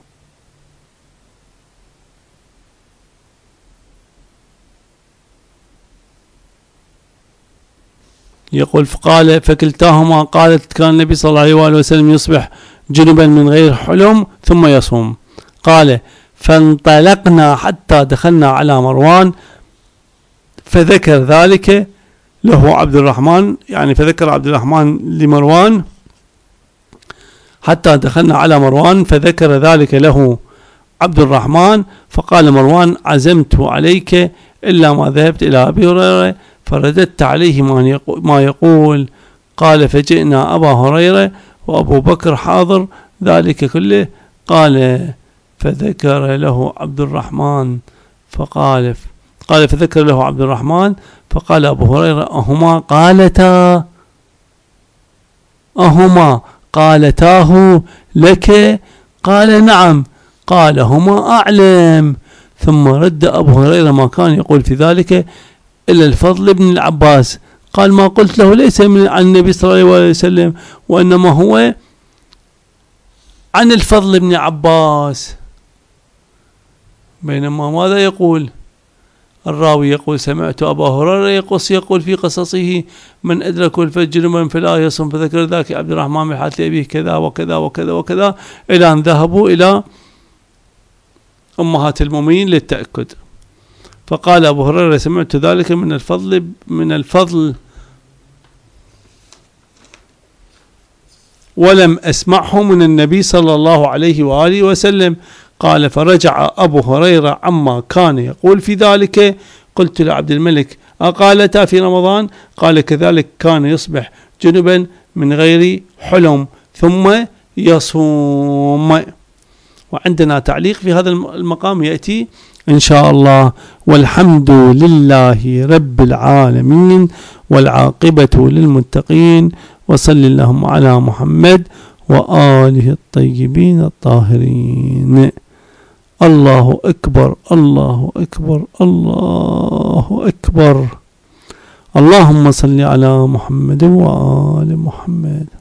يقول فقال فكلتاهما قالت كان النبي صلى الله عليه وسلم يصبح جنبا من غير حلم ثم يصوم. قال فانطلقنا حتى دخلنا على مروان فذكر ذلك له عبد الرحمن، يعني فذكر عبد الرحمن لمروان حتى دخلنا على مروان فذكر ذلك له عبد الرحمن فقال مروان عزمت عليك إلا ما ذهبت إلى أبي هريرة فرددت عليه ما يقول. قال فجئنا أبا هريرة وأبو بكر حاضر ذلك كله. قال فذكر له عبد الرحمن فقال فذكر له عبد الرحمن فقال أبو هريرة أهما قالتاه لك؟ قال نعم. قال هما أعلم. ثم رد أبو هريرة ما كان يقول في ذلك إلا الفضل بن العباس. قال ما قلت له ليس عن النبي صلى الله عليه وسلم وإنما هو عن الفضل بن عباس. بينما ماذا يقول الراوي؟ يقول سمعت أبا هريرة يقول في قصصه من أدرك الفجر من فلا يصم فذكر ذاك عبد الرحمن بحديث أبيه كذا وكذا وكذا وكذا إلى أن ذهبوا إلى أمهات المؤمنين للتأكد. فقال أبو هريرة سمعت ذلك من الفضل ولم أسمعه من النبي صلى الله عليه وآله وسلم. قال فرجع أبو هريرة عما كان يقول في ذلك. قلت لعبد الملك أقالتا في رمضان؟ قال كذلك كان يصبح جنبا من غير حلم ثم يصوم. وعندنا تعليق في هذا المقام يأتي إن شاء الله. والحمد لله رب العالمين والعاقبة للمتقين وصل اللهم على محمد وآله الطيبين الطاهرين. الله أكبر الله أكبر الله أكبر. اللهم صل على محمد وآل محمد.